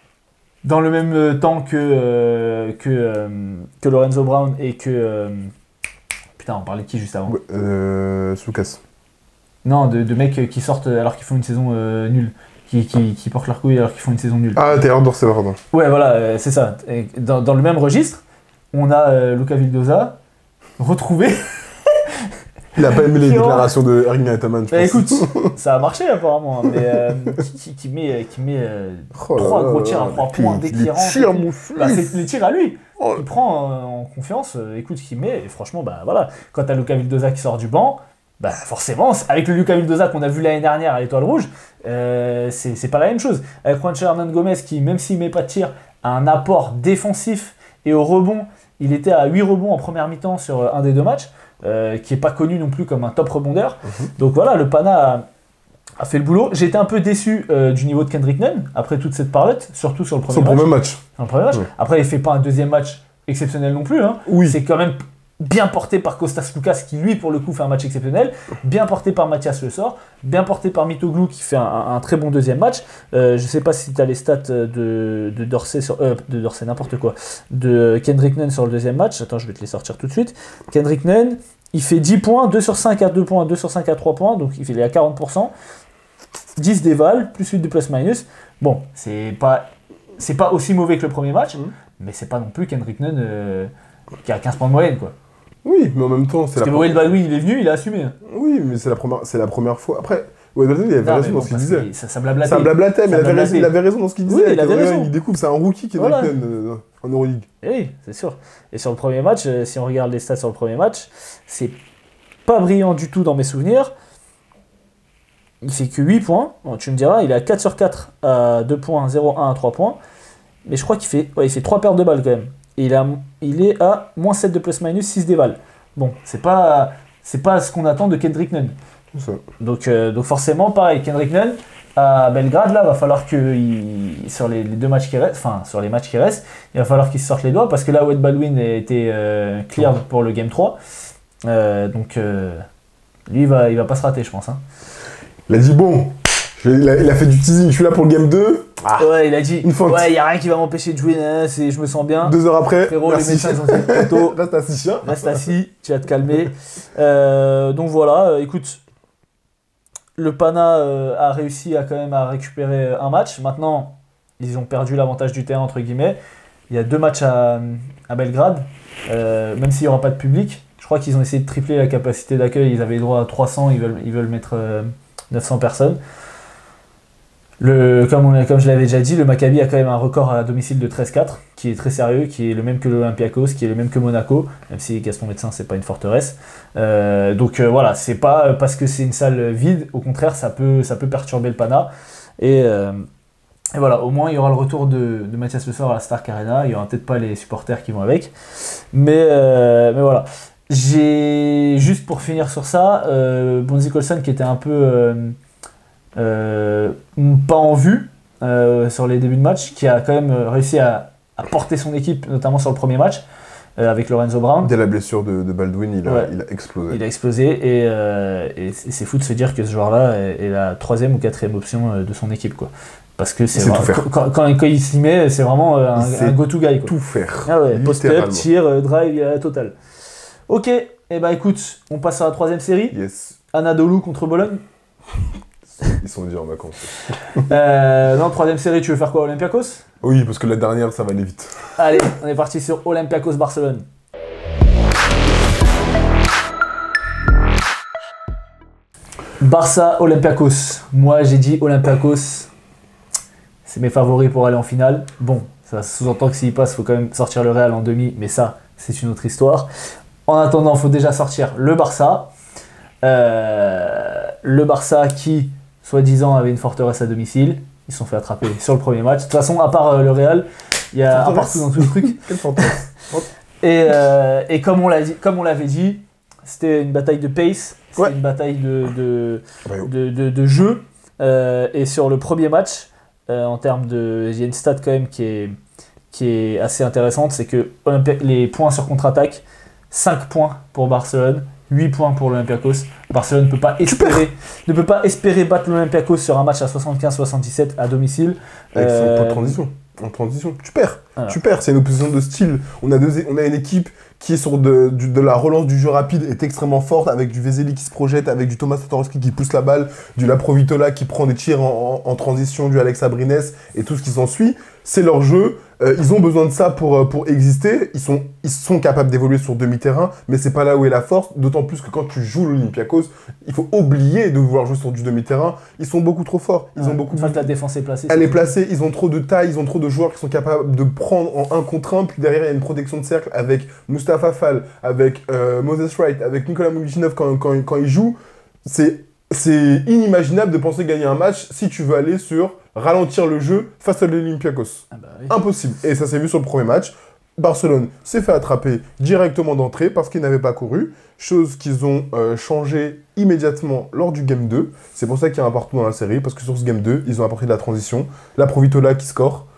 dans le même temps que euh, que euh, que Lorenzo Brown et que euh, Putain, on parlait de qui juste avant? Euh. Sloukas. Non, de, de mecs qui sortent alors qu'ils font une saison euh, nulle. Qui, qui, qui portent leur couille alors qu'ils font une saison nulle. Ah, Taylor Dorsey, pardon. Ouais, voilà, euh, c'est ça. Et dans, dans le même registre, on a euh, Luca Vildoza retrouvé. Il a pas aimé les déclarations de Erling Ataman, je bah, pense. Écoute, ça a marché apparemment, mais euh, qui, qui met, qui met euh, oh trois gros tirs à trois points d'éclairant. Les tirs, mon fils. Bah, c'est les tirs à lui. Oh. Il prend euh, en confiance, euh, écoute ce qu'il met, et franchement, bah voilà. Quand t'as Luca Vildoza qui sort du banc, bah forcément, avec le Luca Vildoza qu'on a vu l'année dernière à l'Étoile Rouge, euh, c'est, c'est pas la même chose. Avec Juancho Hernan Gomez qui, même s'il met pas de tir, a un apport défensif et au rebond, il était à huit rebonds en première mi-temps sur un des deux matchs, euh, qui est pas connu non plus comme un top rebondeur. Mm-hmm. Donc voilà, le Pana a, a fait le boulot. J'ai été un peu déçu euh, du niveau de Kendrick Nunn après toute cette parlotte, surtout sur le premier sur match. Premier match. Sur le premier match. Ouais. Après, il fait pas un deuxième match exceptionnel non plus. Hein. Oui. C'est quand même bien porté par Kostas Loukas, qui lui, pour le coup, fait un match exceptionnel, bien porté par Mathias Le Sort, bien porté par Mitoglou, qui fait un, un très bon deuxième match. Euh, je ne sais pas si tu as les stats de, de Dorsey, sur, euh, de Dorsey, n'importe quoi, de Kendrick Nunn sur le deuxième match. Attends, je vais te les sortir tout de suite. Kendrick Nunn, il fait dix points, deux sur cinq à deux points, deux sur cinq à trois points, donc il fait à quarante pour cent. dix d'éval, plus huit de plus-minus. Bon, c'est pas, c'est pas aussi mauvais que le premier match, mmh. mais c'est pas non plus Kendrick Nunn euh, qui a quinze points de moyenne, quoi. Oui, mais en même temps, c'est Parce la que Wade Baldwin, il est venu, il a assumé. Oui, mais c'est la première, c'est la première fois. Après, Wade Baldwin, il avait non, raison bon, dans ce qu'il disait. Ça, ça blablatait. Ça blablatait, mais il avait, raison, il avait raison dans ce qu'il disait. Oui, il avait raison. Il découvre, c'est un rookie qui est voilà. euh, en Euroleague. Oui, c'est sûr. Et sur le premier match, euh, si on regarde les stats sur le premier match, c'est pas brillant du tout dans mes souvenirs. Il fait que huit points. Bon, tu me diras, il est à quatre sur quatre à deux points, zéro un à trois points. Mais je crois qu'il fait, ouais, il fait trois pertes de balles quand même. Et il, a, il est à moins sept de plus-minus, six d'éval. Bon, c'est pas, c'est pas ce qu'on attend de Kendrick Nunn. Ça. Donc, euh, donc forcément, pareil, Kendrick Nunn, à Belgrade, là, va falloir que, il, sur les, les deux matchs qui restent, enfin, sur les matchs qui restent, il va falloir qu'il se sorte les doigts, parce que là, Wade Baldwin a été euh, clear oh. pour le Game trois. Euh, donc, euh, lui, il va, il va pas se rater, je pense. Hein. Il a dit, bon, il a, il a fait du teasing, je suis là pour le Game deux. Ah, ouais, il a dit, ouais, il n'y a rien qui va m'empêcher de jouer, hein, je me sens bien. Deux heures après, frérot, les médecins ils ont dit plutôt. Reste assis, chien. Reste assis, tu vas te calmer. Euh, donc voilà, euh, écoute, le Pana euh, a réussi à quand même à récupérer un match. Maintenant, ils ont perdu l'avantage du terrain, entre guillemets. Il y a deux matchs à, à Belgrade, euh, même s'il n'y aura pas de public. Je crois qu'ils ont essayé de tripler la capacité d'accueil. Ils avaient droit à trois cents, ils veulent, ils veulent mettre euh, neuf cents personnes. Le, comme, on, comme je l'avais déjà dit, le Maccabi a quand même un record à domicile de treize quatre, qui est très sérieux, qui est le même que l'Olympiakos, qui est le même que Monaco, même si Gaston Médecin, c'est pas une forteresse. Euh, donc euh, voilà, c'est pas parce que c'est une salle vide, au contraire, ça peut, ça peut perturber le Pana. Et, euh, et voilà, au moins il y aura le retour de, de Mathias Le Sort à la Stark Arena, il y aura peut-être pas les supporters qui vont avec. Mais, euh, mais voilà. J'ai, juste pour finir sur ça, euh, Bonzi Colson qui était un peu. Euh, Euh, pas en vue euh, sur les débuts de match, qui a quand même réussi à, à porter son équipe, notamment sur le premier match euh, avec Lorenzo Brown. Dès la blessure de, de Baldwin, il a, ouais. il a explosé. Il a explosé et, euh, et c'est fou de se dire que ce joueur-là est, est la troisième ou quatrième option de son équipe, quoi. Parce que c'est vraiment, quand, quand, quand il s'y met, c'est vraiment un, un go-to guy, quoi. Tout faire. Ah ouais, post-up, tir, drive, euh, total. Ok, et eh bah écoute, on passe à la troisième série. Yes. Anadolu contre Bologne. Ils sont déjà en vacances. euh, non, troisième série, tu veux faire quoi, Olympiakos? Oui, parce que la dernière, ça va aller vite. Allez, on est parti sur Olympiakos-Barcelone. Barça-Olympiakos. Moi, j'ai dit Olympiakos, c'est mes favoris pour aller en finale. Bon, ça sous-entend que s'il passe, il faut quand même sortir le Real en demi, mais ça, c'est une autre histoire. En attendant, il faut déjà sortir le Barça. Euh, le Barça qui, soi-disant, avait une forteresse à domicile. Ils se sont fait attraper sur le premier match. De toute façon, à part euh, le Real, il y a un partout dans tout le truc. Quelle forteresse. Et, euh, et comme on l'a dit, comme on l'avait dit, c'était une bataille de pace, c'était ouais. une bataille de, de, de, de, de jeu. Euh, et sur le premier match, euh, en termes de, il y a une stat quand même qui est, qui est assez intéressante, c'est que Olympi- les points sur contre-attaque, cinq points pour Barcelone, huit points pour l'Olympiakos. Barcelone ne peut pas espérer, ne peut pas espérer battre l'Olympiakos sur un match à soixante-quinze soixante-dix-sept à domicile. Avec euh... son point de transition. En transition, tu perds. Voilà. Tu perds. C'est une opposition de style. On a, deux, on a une équipe qui est sur de, du, de la relance du jeu rapide, est extrêmement forte, avec du Vezeli qui se projette, avec du Thomas Tatarowski qui pousse la balle, du Laprovitola qui prend des tirs en, en, en transition, du Alex Abrines et tout ce qui s'ensuit. C'est leur jeu. Euh, ils ont besoin de ça pour, pour exister. Ils sont, ils sont capables d'évoluer sur demi-terrain, mais c'est pas là où est la force. D'autant plus que quand tu joues l'Olympiakos, il faut oublier de vouloir jouer sur du demi-terrain. Ils sont beaucoup trop forts. Ils ouais, ont beaucoup. Une fois que la défense est placée. Elle est placée. Ils ont trop de taille. Ils ont trop de joueurs qui sont capables de prendre en un contre un. Puis derrière, il y a une protection de cercle avec Mustapha Fall, avec euh, Moses Wright, avec Nicolas Milutinov quand, quand, quand ils jouent. C'est, c'est inimaginable de penser gagner un match si tu veux aller sur ralentir le jeu face à l'Olympiakos. Ah bah oui. Impossible. Et ça s'est vu sur le premier match. Barcelone s'est fait attraper directement d'entrée parce qu'ils n'avaient pas couru, chose qu'ils ont euh, changé immédiatement lors du Game deux. C'est pour ça qu'il y a un partout dans la série, parce que sur ce Game deux, ils ont apporté de la transition. La Provitola qui score,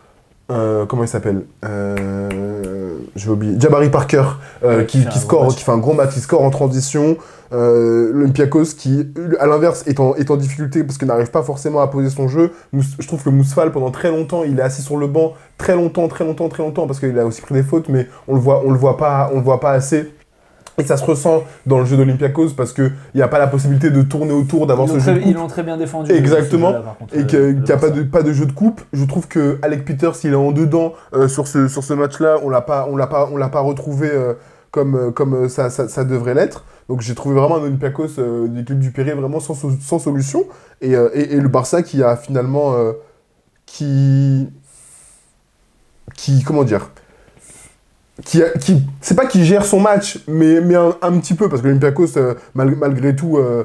Euh, comment il s'appelle euh, J'ai oublié. Jabari Parker, euh, ouais, qui, qui, score, qui fait un gros match, qui score en transition. Euh, L'Olympiakos qui, à l'inverse, est en, est en difficulté parce qu'il n'arrive pas forcément à poser son jeu. Je trouve que Mousfal, pendant très longtemps, il est assis sur le banc, très longtemps, très longtemps, très longtemps, parce qu'il a aussi pris des fautes, mais on le voit, on le voit pas, on le voit pas assez. Et ça se ressent dans le jeu d'Olympiakos parce qu'il n'y a pas la possibilité de tourner autour, d'avoir ce jeu de coupe. Ils l'ont très bien défendu. Exactement. Là, contre, et qu'il n'y a pas de, pas de jeu de coupe. Je trouve que Alec Peters, il est en dedans euh, sur ce, sur ce match-là. On l'a pas, on l'a pas, on l'a pas retrouvé euh, comme, comme ça, ça, ça devrait l'être. Donc j'ai trouvé vraiment un Olympiakos euh, d'équipe du Péré vraiment sans, sans solution. Et, euh, et, et le Barça qui a finalement... Euh, qui... qui... comment dire Qui, qui, c'est pas qu'il gère son match, mais, mais un, un petit peu, parce que l'Olympiakos, euh, mal, malgré tout, euh,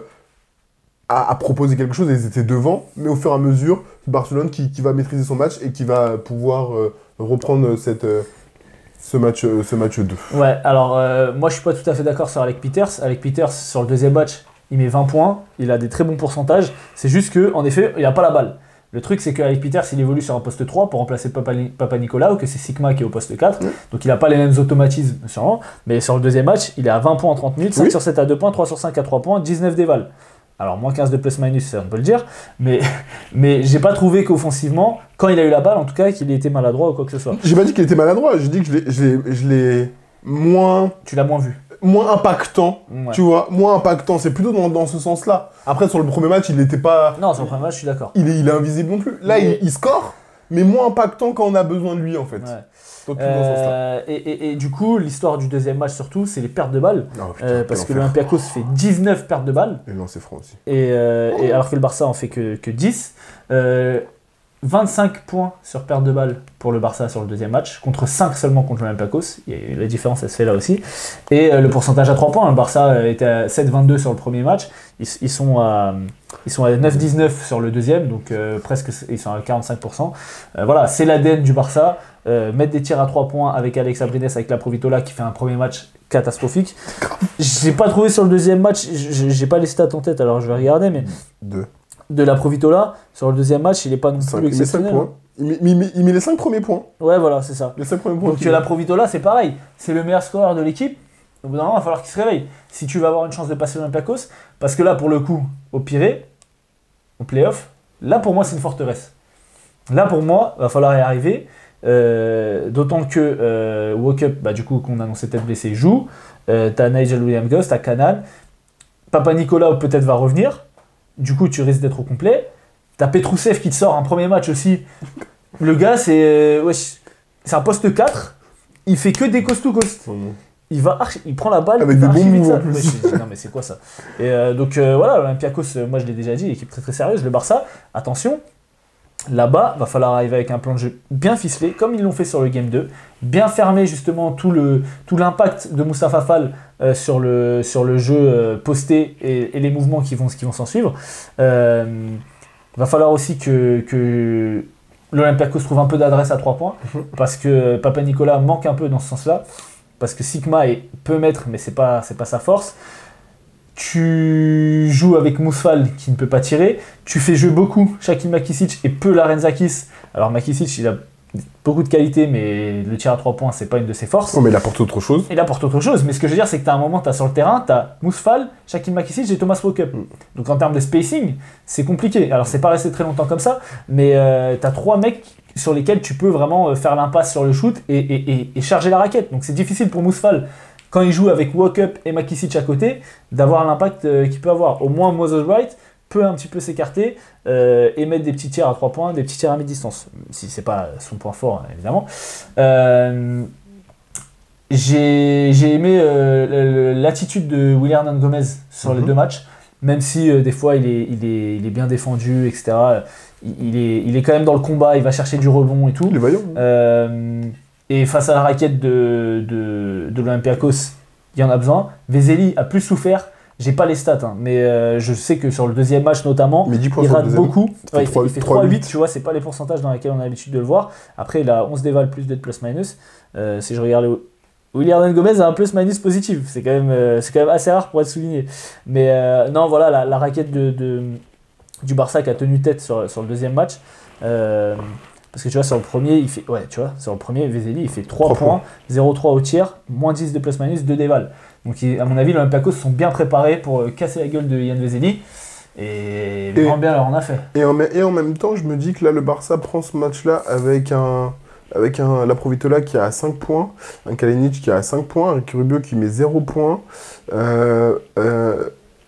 a, a proposé quelque chose et ils étaient devant, mais au fur et à mesure, Barcelone qui, qui va maîtriser son match et qui va pouvoir euh, reprendre cette, euh, ce, match, euh, ce match deux. Ouais, alors euh, moi je suis pas tout à fait d'accord sur Alec Peters. Alec Peters, sur le deuxième match, il met vingt points, il a des très bons pourcentages, c'est juste qu'en effet, il n'a pas la balle. Le truc, c'est qu'Alec Peters, il évolue sur un poste trois pour remplacer Papa, Papa Nicolas, que c'est Sigma qui est au poste quatre. Mmh. Donc il n'a pas les mêmes automatismes, sûrement. Mais sur le deuxième match, il est à vingt points en trente minutes, cinq oui. sur sept à deux points, trois sur cinq à trois points, dix-neuf d'éval. Alors moins quinze de plus-minus, on peut le dire. Mais, mais j'ai pas trouvé qu'offensivement, quand il a eu la balle, en tout cas, qu'il ait été maladroit ou quoi que ce soit. J'ai pas dit qu'il était maladroit, j'ai dit que je l'ai moins... Tu l'as moins vu. Moins impactant, ouais. Tu vois, moins impactant, c'est plutôt dans, dans ce sens-là. Après, sur le premier match, il n'était pas... Non, sur le premier match, je suis d'accord. Il est, il est invisible non plus. Là, mais... il, il score, mais moins impactant quand on a besoin de lui, en fait. Ouais. Donc, euh, dans ce sens-là. Et, et, et du coup, l'histoire du deuxième match, surtout, c'est les pertes de balles. Oh, putain, euh, parce que l'Olympiakos fait dix-neuf pertes de balles. Et non, c'est franc aussi. Et, euh, oh. et alors que le Barça en fait que, que dix. Euh, vingt-cinq points sur perte de balle pour le Barça sur le deuxième match, contre cinq seulement contre l'Olympiakos. La différence, elle se fait là aussi. Et euh, le pourcentage à trois points, le Barça était à sept vingt-deux sur le premier match. Ils, ils, sont, à, ils sont à neuf dix-neuf sur le deuxième, donc euh, presque ils sont à quarante-cinq pour cent. Euh, voilà, c'est l'A D N du Barça. Euh, mettre des tirs à trois points avec Alex Abrines, avec la Provitola qui fait un premier match catastrophique. J'ai pas trouvé sur le deuxième match, j'ai pas les stats en tête, alors je vais regarder, mais... Deux. De la Provitola, sur le deuxième match, il n'est pas non plus exceptionnel. Il met, il, met, il, met, il met les cinq premiers points. Ouais, voilà, c'est ça. Les cinq premiers points. Donc la Provitola, c'est pareil. C'est le meilleur scoreur de l'équipe. Au bout d'un moment, il va falloir qu'il se réveille. Si tu veux avoir une chance de passer l'Olympiakos, parce que là, pour le coup, au Pirée, au play-off, là, pour moi, c'est une forteresse. Là, pour moi, il va falloir y arriver. Euh, D'autant que euh, Walkup, bah, du coup, qu'on annonçait tête blessée, joue. Euh, t'as Nigel Williams-Goss, t'as Canal. Papa Nicolas, peut-être, va revenir. Du coup, tu risques d'être au complet. T'as Petrousev qui te sort un premier match aussi. Le gars, c'est euh, ouais, c'est un poste quatre. Il fait que des coast to coast. Oh il, va archi, il prend la balle. Avec des bons mouvements en plus. Ouais, non, mais c'est quoi ça? Et euh, donc euh, voilà, l'Olympiakos, euh, moi je l'ai déjà dit, équipe très très sérieuse. Le Barça, attention, là-bas, va falloir arriver avec un plan de jeu bien ficelé, comme ils l'ont fait sur le Game deux. Bien fermer justement tout le tout l'impact de Moustapha Fall euh, sur, le, sur le jeu euh, posté et, et les mouvements qui vont, qui vont s'en suivre. Euh, va falloir aussi que, que l'Olympiakos trouve un peu d'adresse à trois points, parce que Papa Nicolas manque un peu dans ce sens-là, parce que Sigma est, peut mettre, mais c'est pas, c'est pas sa force. Tu joues avec Mousfal qui ne peut pas tirer, tu fais jouer beaucoup Shaquille Makisic et peu Larenzakis. Alors Makisic, il a beaucoup de qualité, mais le tir à trois points, c'est pas une de ses forces. Oh, mais il apporte autre chose. Il apporte autre chose, mais ce que je veux dire, c'est que tu as un moment, tu as sur le terrain, tu as Mousfal, Shaquille Makisic et Thomas Walkup. Mm. Donc en termes de spacing, c'est compliqué. Alors c'est pas resté très longtemps comme ça, mais euh, tu as trois mecs sur lesquels tu peux vraiment faire l'impasse sur le shoot et, et, et, et charger la raquette. Donc c'est difficile pour Mousfal, quand il joue avec Walkup et Makisic à côté, d'avoir l'impact euh, qu'il peut avoir. Au moins, Moses Wright peut un petit peu s'écarter euh, et mettre des petits tirs à trois points, des petits tirs à mi-distance, si c'est pas son point fort, évidemment. Euh, j'ai, j'ai aimé euh, l'attitude de William Hernan Gomez sur mm-hmm. les deux matchs, même si euh, des fois il est, il, est, il est bien défendu, et cetera. Il, il, est, il est quand même dans le combat, il va chercher du rebond et tout. Il est vaillant. Euh, Et face à la raquette de, de, de l'Olympiakos, il y en a besoin. Vezeli a plus souffert. J'ai pas les stats, hein, mais euh, je sais que sur le deuxième match notamment, il rate beaucoup. Ouais, il fait, il fait trois huit, tu vois, c'est pas les pourcentages dans lesquels on a l'habitude de le voir. Après, il a onze déval plus de plus-minus. Euh, si je regarde le... William Hernan Gomez a un plus-minus positif. C'est quand, même, euh, c'est quand même assez rare pour être souligné. Mais euh, non, voilà, la, la raquette de, de, du Barça qui a tenu tête sur, sur le deuxième match. Euh, Parce que tu vois, sur le premier, il fait, ouais, tu vois, sur le premier, Vezeli, il fait trois Trois points, points. zéro virgule trois au tir, moins dix de plus-minus, deux déval. Donc, il- à mon avis, l'Olympiakos se sont bien préparés pour euh, casser la gueule de Yann Vezeli. Et, Et- vraiment bien leur en a fait. Et en, et en même temps, je me dis que là, le Barça prend ce match-là avec un. Avec un La Provitola qui a cinq points, un Kalinic qui a cinq points, un Ricky Rubio qui met zéro points, euh, euh,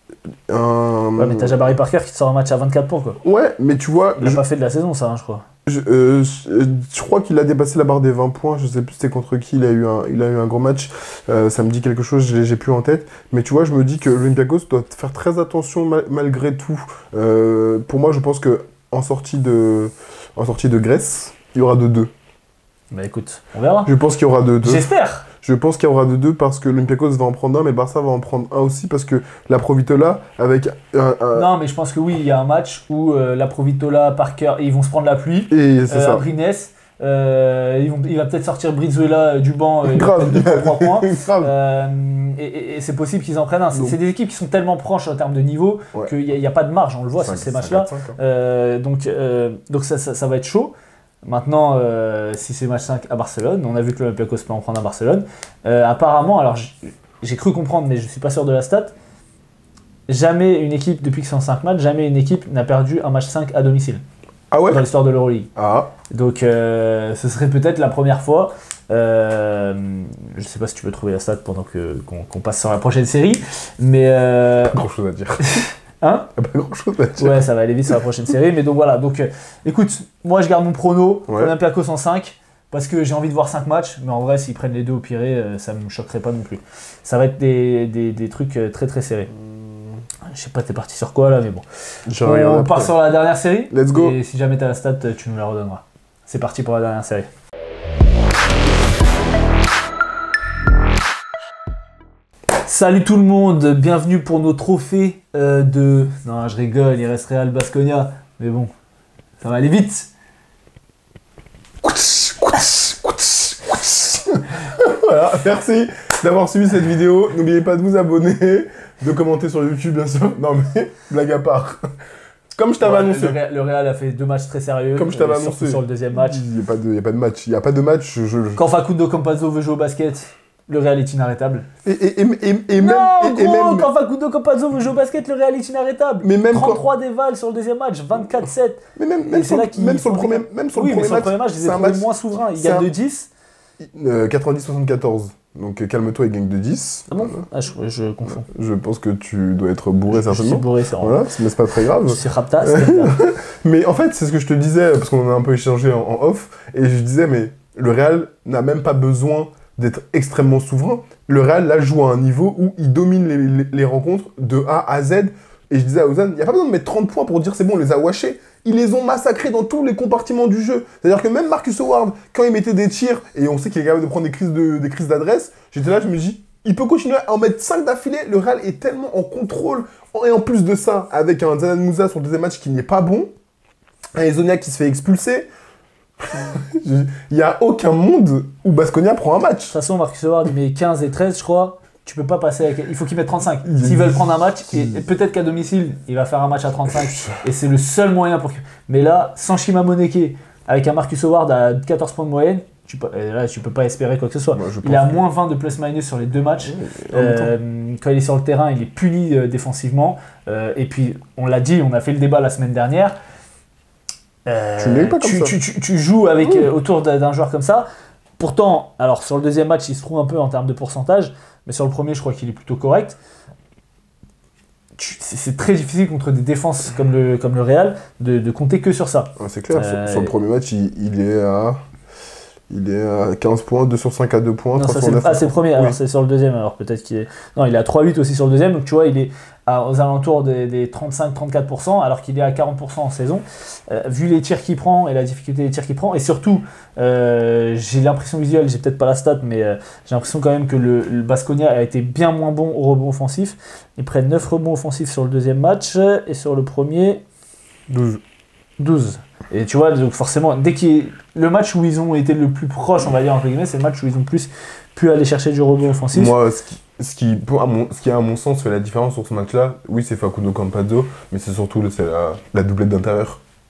un... Ouais, mais t'as Jabari Parker qui te sort un match à vingt-quatre points, quoi. Ouais, mais tu vois, Il a je, pas fait de la saison, ça, hein, je crois. je, euh, je- je crois qu'il a dépassé la barre des vingt points, je sais plus c'était contre qui, il a eu un, il a eu un gros match, euh, ça me dit quelque chose, j'ai j'ai plus en tête, mais tu vois, je me dis que l'Olympiakos doit faire très attention mal- malgré tout. Euh, pour moi, je pense que en sortie de, en sortie de Grèce, il y aura de deux. Bah écoute, on verra. Je pense qu'il y aura de deux. J'espère. Je pense qu'il y aura de deux parce que l'Olympiakos va en prendre un, mais le Barça va en prendre un aussi parce que la Provitola, avec un. un- Non, mais je pense que oui, il y a un match où euh, la Provitola, Parker, ils vont se prendre la pluie. Et c'est Euh, ça. Abrines, euh, ils vont, il va peut-être sortir Brizuela du banc, euh, il va Grave. peut-être deux trois points. Grave. Euh, et et- et c'est possible qu'ils en prennent un. C'est Donc- c'est des équipes qui sont tellement proches en termes de niveau Ouais. qu'il n'y a, a pas de marge, on le voit sur cinq, ces cinq, matchs-là. cinq, hein. Euh, donc euh, donc ça, ça, ça va être chaud. Maintenant, euh, si c'est match cinq à Barcelone, on a vu que l'Olympiakos peut en prendre à Barcelone. Euh, apparemment, alors j- j'ai cru comprendre, mais je ne suis pas sûr de la stat, jamais une équipe, depuis que c'est en cinq matchs, jamais une équipe n'a perdu un match cinq à domicile Ah ouais dans l'histoire de l'Euroleague. Ah, Donc euh, ce serait peut-être la première fois. Euh, je ne sais pas si tu peux trouver la stat pendant que, qu'on, qu'on passe sur la prochaine série, mais... euh, pas grand chose à dire. hein Pas grand chose à dire. Ouais, ça va aller vite sur la prochaine série, mais donc voilà. Donc, euh, écoute, moi je garde mon prono, Ouais. Olympiakos en cinq, parce que j'ai envie de voir cinq matchs, mais en vrai, s'ils prennent les deux au pire, euh, ça me choquerait pas non plus. Ça va être des, des, des trucs euh, très très serrés. Je sais pas, t'es parti sur quoi là, mais bon. Je On, regarde on après. part sur la dernière série. Let's go. Et si jamais t'as la stat, tu nous la redonneras. C'est parti pour la dernière série. Salut tout le monde, bienvenue pour nos trophées euh, de... Non, je rigole, il reste Real Basconia, mais bon, ça va aller vite. Voilà, merci d'avoir suivi cette vidéo. N'oubliez pas de vous abonner, de commenter sur YouTube, bien sûr. Non mais, blague à part. Comme je t'avais Ouais, annoncé. Le, Real- le Real a fait deux matchs très sérieux. Comme je t'avais euh, annoncé. surtout sur le deuxième match. Il n'y a, pas de- il y a pas de match. Il n'y a pas de match. Je, je- Quand Facundo Campazzo veut jouer au basket, le Real est inarrêtable. Et, et, et, et, et même. non, et, et gros, même quand Facundo Campazzo veut jouer au basket, le Real est inarrêtable. mais même, quand- trente-trois déval sur le deuxième match, vingt-quatre sept. mais même, Et même, c'est sur, là qu'ils même sur le font premier, des- même sur Oui, le mais premier sur le match, premier match, ils c'est étaient un trouvés match moins souverains. Ils c'est gagnent un- de dix. euh, quatre-vingt-dix soixante-quatorze. Donc euh, calme-toi, il gagne de dix. Ah bon ah, je, je confonds. Je pense que tu dois être bourré Je suis certainement. bourré, c'est vrai. Voilà, mais c'est pas très grave. Je suis Rapta, c'est bien. Mais en fait, c'est ce que je te disais, parce qu'on en a un peu échangé en, en off, et je disais, mais le Real n'a même pas besoin d'être extrêmement souverain. Le Real, là, joue à un niveau où il domine les, les- les rencontres de A à Z. Et je disais à Ozan, il n'y a pas besoin de mettre trente points pour dire c'est bon, on les a washés. Ils les ont massacrés dans tous les compartiments du jeu. C'est-à-dire que même Marcus Howard, quand il mettait des tirs, et on sait qu'il est capable de prendre des crises de- des crises d'adresse, j'étais là, je me dis, il peut continuer à en mettre cinq d'affilée. Le Real est tellement en contrôle. Et en plus de ça, avec un Zanan Moussa sur le deuxième match qui n'est pas bon, un Ezonia qui se fait expulser, il n'y a aucun monde où Baskonia prend un match. De toute façon, Marcus Howard, il met quinze et treize, je crois. Tu peux pas passer avec... Il faut qu'il mette trente-cinq. Il- S'ils veulent prendre un match, et, et peut-être qu'à domicile, il va faire un match à trente-cinq. Et c'est le seul moyen pour... que- Mais là, sans Shima Moneke, avec un Marcus Howard à quatorze points de moyenne, tu peux... et là, tu peux pas espérer quoi que ce soit. Moi, je Il est à pense que- moins vingt de plus-minus sur les deux matchs. En même temps. Euh, quand il est sur le terrain, il est puni euh, défensivement. Euh, et puis, on l'a dit, on a fait le débat la semaine dernière. Euh, Tu l'as eu pas comme tu, ça. tu- tu- tu joues avec, Mmh. euh, autour d'un d'un joueur comme ça. Pourtant, alors sur le deuxième match, il se trouve un peu en termes de pourcentage, mais sur le premier, je crois qu'il est plutôt correct. Tu- C'est c'est très difficile contre des défenses comme le, comme le Real de, de compter que sur ça. Ouais, c'est clair, sur- Euh, sur, le premier match, il, il est à... Il est à quinze points, deux sur cinq à deux points, Non, ça, trois c'est sur neuf. ah, c'est le premier, alors Oui. c'est sur le deuxième, alors peut-être qu'il est... Non, il est à trois huit aussi sur le deuxième, donc tu vois, il est à- aux alentours des, des trente-cinq à trente-quatre pour cent, alors qu'il est à quarante pour cent en saison. Euh, vu les tirs qu'il prend et la difficulté des tirs qu'il prend, et surtout, euh, j'ai l'impression visuelle, j'ai peut-être pas la stat, mais euh, j'ai l'impression quand même que le, le Baskonia a été bien moins bon au rebond offensif. Ils prennent neuf rebonds offensifs sur le deuxième match, et sur le premier, douze. douze. Et tu vois, donc forcément, dès qu'il le match où ils ont été le plus proche, on va dire, entre guillemets, c'est le match où ils ont plus pu aller chercher du rebond offensif. Moi, ce qui, ce, qui, pour- à mon, ce qui, à mon sens, fait la différence sur ce match-là, oui, c'est Facundo Campazzo, mais c'est surtout le- c'est la, la doublette d'intérieur.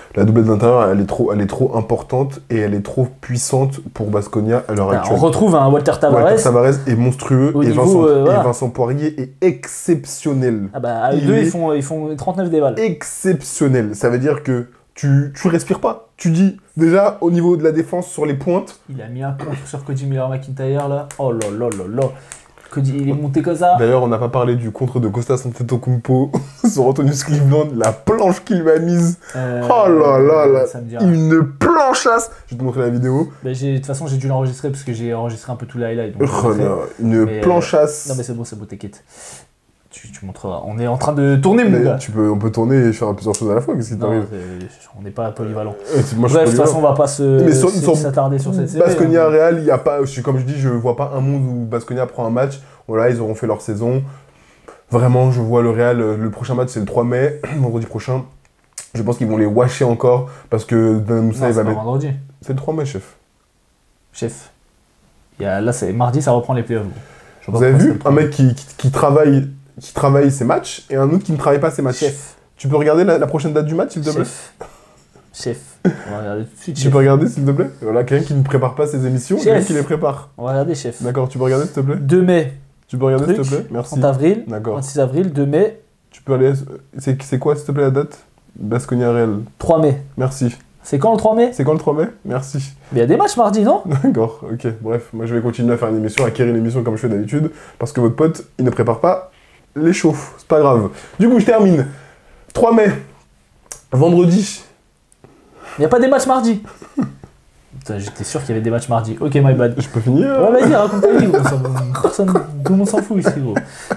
La doublette de l'intérieur, elle est trop, elle est trop importante et elle est trop puissante pour Baskonia à l'heure actuelle. On retrouve un Walter Tavares. Walter Tavares est monstrueux Au et, niveau, Vincent, euh, voilà. et Vincent Poirier est exceptionnel. Ah bah, à eux Il deux, est ils font, ils font trente-neuf déballes. Exceptionnel. Ça veut dire que tu, tu respires pas. Tu dis, déjà, au niveau de la défense sur les pointes. Il a mis un contre sur Cody Miller-McIntyre, là. Oh là là là là. Cody, il est monté comme ça. D'ailleurs, on n'a pas parlé du contre de Kostas Antetokounmpo sur Antonius Cleveland, la planche qu'il m'a mise. Euh, oh là là là. Ça me dit rien. Une planchasse. Je vais te montrer la vidéo. Bah, j'ai- de toute façon, j'ai dû l'enregistrer parce que j'ai enregistré un peu tout les highlights. donc je Oh montrerai. là, une Mais, euh, planchasse. Non mais c'est bon, c'est bon, t'inquiète. Tu, tu montreras. On est en train de tourner, mon Mais gars. tu peux, on peut tourner et faire plusieurs choses à la fois. Qu'est-ce qui Non, t'arrive c'est- on n'est pas polyvalent. Eh, tu- moi, je suis Bref, de toute polyvalent. façon, on va pas se Mais sur- se- sur s'attarder sur cette série. Baskonia hein. Real, il y a pas, je- comme je dis, je vois pas un monde où Baskonia prend un match. Voilà, ils auront fait leur saison. Vraiment, je vois le Real. euh, Le prochain match, c'est le trois mai, vendredi prochain. Je pense qu'ils vont les washer encore parce que Dan Moussa, Non, il c'est va pas mettre. vendredi. C'est le trois mai, chef. Chef. Il y a, là, c'est mardi, ça reprend les playoffs. Je sais pas Vous avez pourquoi vu c'est le un mec qui, qui, qui travaille, qui travaille ses matchs et un autre qui ne travaille pas ses matchs. Chef. Tu peux regarder la, la prochaine date du match, s'il te plaît? Chef. Chef. On va regarder tout de suite. Tu Chef. peux regarder, s'il te plaît? Voilà, quelqu'un qui ne prépare pas ses émissions, Chef. quelqu'un qui les prépare. On va regarder, chef. D'accord, tu peux regarder, s'il te plaît? deux mai, Tu peux regarder, truc, s'il te plaît? Merci. trente avril, D'accord. vingt-six avril, deux mai, Tu peux aller. C'est c'est quoi, s'il te plaît, la date? Baskonia Real. trois mai. Merci. C'est quand le trois mai? C'est quand le trois mai? Merci. Mais il y a des matchs mardi, non? D'accord, ok. Bref, moi je vais continuer à faire une émission, à acquérir une émission comme je fais d'habitude, parce que votre pote, il ne prépare pas les chauffes. C'est pas grave. Du coup, je termine. trois mai, vendredi. Il n'y a pas des matchs mardi. Putain, j'étais sûr qu'il y avait des matchs mardi. Ok, my bad. Je peux finir? Ouais, vas-y, raconte ta vie, gros. Ça- Personne, tout le monde s'en fout ici, gros.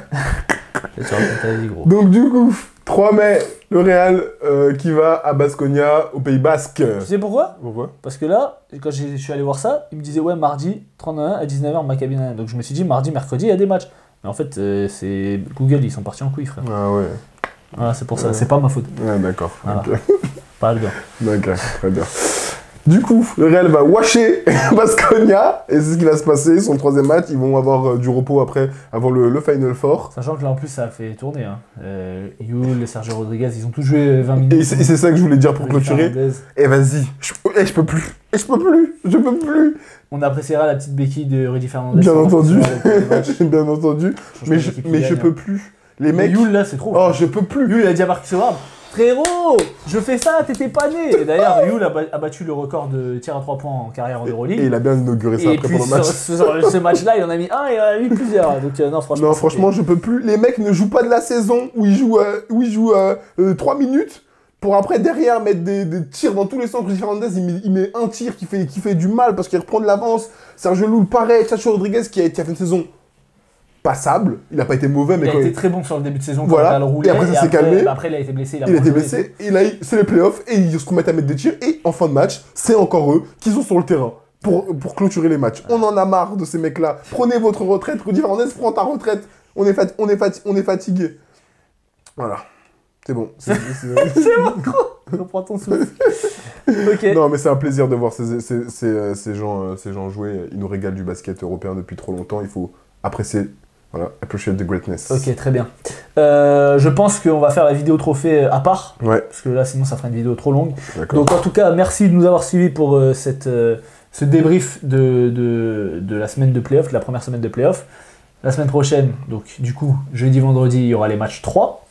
Tu racontes ta vie, gros. Donc, du coup, trois mai, le Real euh, qui va à Baskonia, au Pays Basque. Tu sais pourquoi? Pourquoi? Parce que là, quand j'ai- je suis allé voir ça, il me disait ouais, mardi, trente et un à dix-neuf heures, Maccabi Nantes. Donc je me suis dit, mardi, mercredi, il y a des matchs. Mais en fait, euh, c'est Google, ils sont partis en couille, frère. Ah ouais. Voilà, c'est pour ça, Ouais. c'est pas ma faute. Ouais, d'accord. Voilà. Ok. Pas le gars. D'accord, très bien. Du coup, le Real va washer Baskonia, et c'est ce qui va se passer. Son troisième match, ils vont avoir euh, du repos après, avant le, le Final Four. Sachant que là, en plus, ça a fait tourner. Hein. Euh, Yul, Sergio Rodriguez, ils ont tous joué vingt minutes. Et c'est et c'est ça que je voulais dire pour Rudy clôturer. Fernandez. Et vas-y, je, eh, je peux plus, et je peux plus, je peux plus. On appréciera la petite béquille de Rudy Fernandez. Bien Ça, on entendu, appréciera le match. bien entendu. Change Mais pas je, d'équipe qui mais je gagne, peux hein. plus. Les Mais mecs. Yul, là, c'est trop. Oh, je peux plus. Yul, il a dit à Marcus Howard, frérot, je fais ça, t'étais pas né. Et d'ailleurs, Yul a, ba- a battu le record de tir à trois points en carrière en Euroleague. Et il a bien inauguré ça Et après puis pendant le sur, match. sur ce match-là, il en a mis un et il en a mis plusieurs. Donc euh, non, franchement. Non, c'était- franchement, je peux plus. Les mecs ne jouent pas de la saison où ils jouent, euh, où ils jouent euh, euh, trois minutes pour après derrière mettre des, des tirs dans tous les sens. Rudy Fernandez, il met, il met un tir qui fait, qui fait du mal parce qu'il reprend de l'avance. Sergio Llull, pareil. Sergio Rodriguez qui a, qui a fait une saison passable. Il n'a pas été mauvais, mais Il a quand été il, très bon sur le début de saison. Voilà. Quand il a roulé, Et après, ça s'est calmé. Après, il a été blessé. Il a, il a été pas joué et blessé. Et là, il- c'est les playoffs et ils se remettent à mettre des tirs. Et en fin de match, c'est encore eux qui sont sur le terrain pour, pour clôturer les matchs. On en a marre de ces mecs-là. Prenez votre retraite. Rudy Fernandez, prends ta retraite. On est, fat- on est, fati- on est fatigué. Voilà. C'est bon. C'est- c'est- tout. C'est bon, gros. Reprends ton souffle. Ok. Non, mais c'est un plaisir de voir ces, ces, ces, euh, ces gens, euh, ces gens jouer. Ils nous régalent du basket européen depuis trop longtemps. Il faut apprécier, voilà, appreciate the greatness. Ok, très bien. Euh, je pense qu'on va faire la vidéo trophée à part. Ouais, Parce que là, sinon, ça ferait une vidéo trop longue. d'accord. Donc, en tout cas, merci de nous avoir suivis pour euh, cette, euh, ce débrief de, de, de la semaine de playoff, de la première semaine de playoff. La semaine prochaine, donc du coup, jeudi, vendredi, il y aura les matchs trois.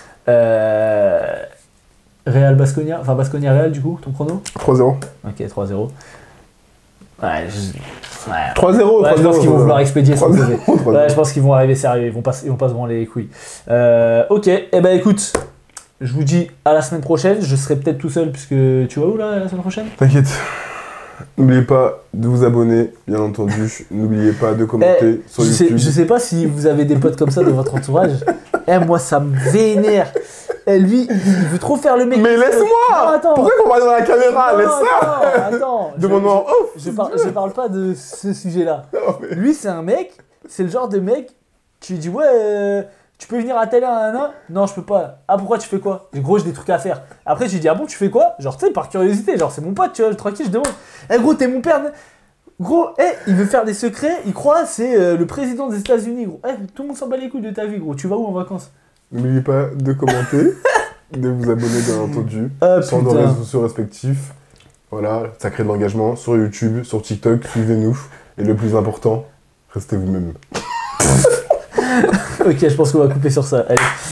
Euh, Real Basconia, enfin Basconia Real, du coup, ton prono? trois zéro. Ok, trois zéro. Ouais, je... ouais. trois zéro, Ouais, je pense qu'ils vont vouloir expédier sans poser. Ouais, je pense qu'ils vont arriver sérieux, ils vont pas, ils vont pas se branler les couilles. Euh, ok, et eh ben écoute, je vous dis à la semaine prochaine. Je serai peut-être tout seul puisque tu vas où là la semaine prochaine? T'inquiète. N'oubliez pas de vous abonner, bien entendu. N'oubliez pas de commenter Eh, sur je, sais, YouTube. je sais pas si vous avez des potes comme ça dans votre entourage. Eh, moi ça me vénère. Eh, lui, il veut trop faire le mec. Mais Non, laisse-moi attends. Pourquoi qu'on va dans la caméra? Non, Laisse ça attends, attends. Je- Demande-moi en off. Je, je, par- je parle pas de ce sujet-là. Non, mais- Lui, c'est un mec, c'est le genre de mec, tu lui dis ouais, euh, tu peux venir à telle heure, nanana. Non, je peux pas. Ah, pourquoi tu fais quoi? Gros, j'ai des trucs à faire. Après, je lui dis ah bon, tu fais quoi? Genre, tu sais, par curiosité, genre, c'est mon pote, tu vois, tranquille, je demande. Eh, gros, t'es mon père. Gros, eh, il veut faire des secrets, il croit c'est euh, le président des États-Unis, gros. Eh, tout le monde s'en bat les couilles de ta vie, gros. Tu vas où en vacances? N'oubliez pas de commenter. de vous abonner, bien entendu, Ah, sur nos putain. réseaux sociaux respectifs. Voilà, ça crée de l'engagement sur YouTube, sur TikTok, suivez-nous. Et le plus important, restez vous-même. Ok, je pense qu'on va couper sur ça. Allez.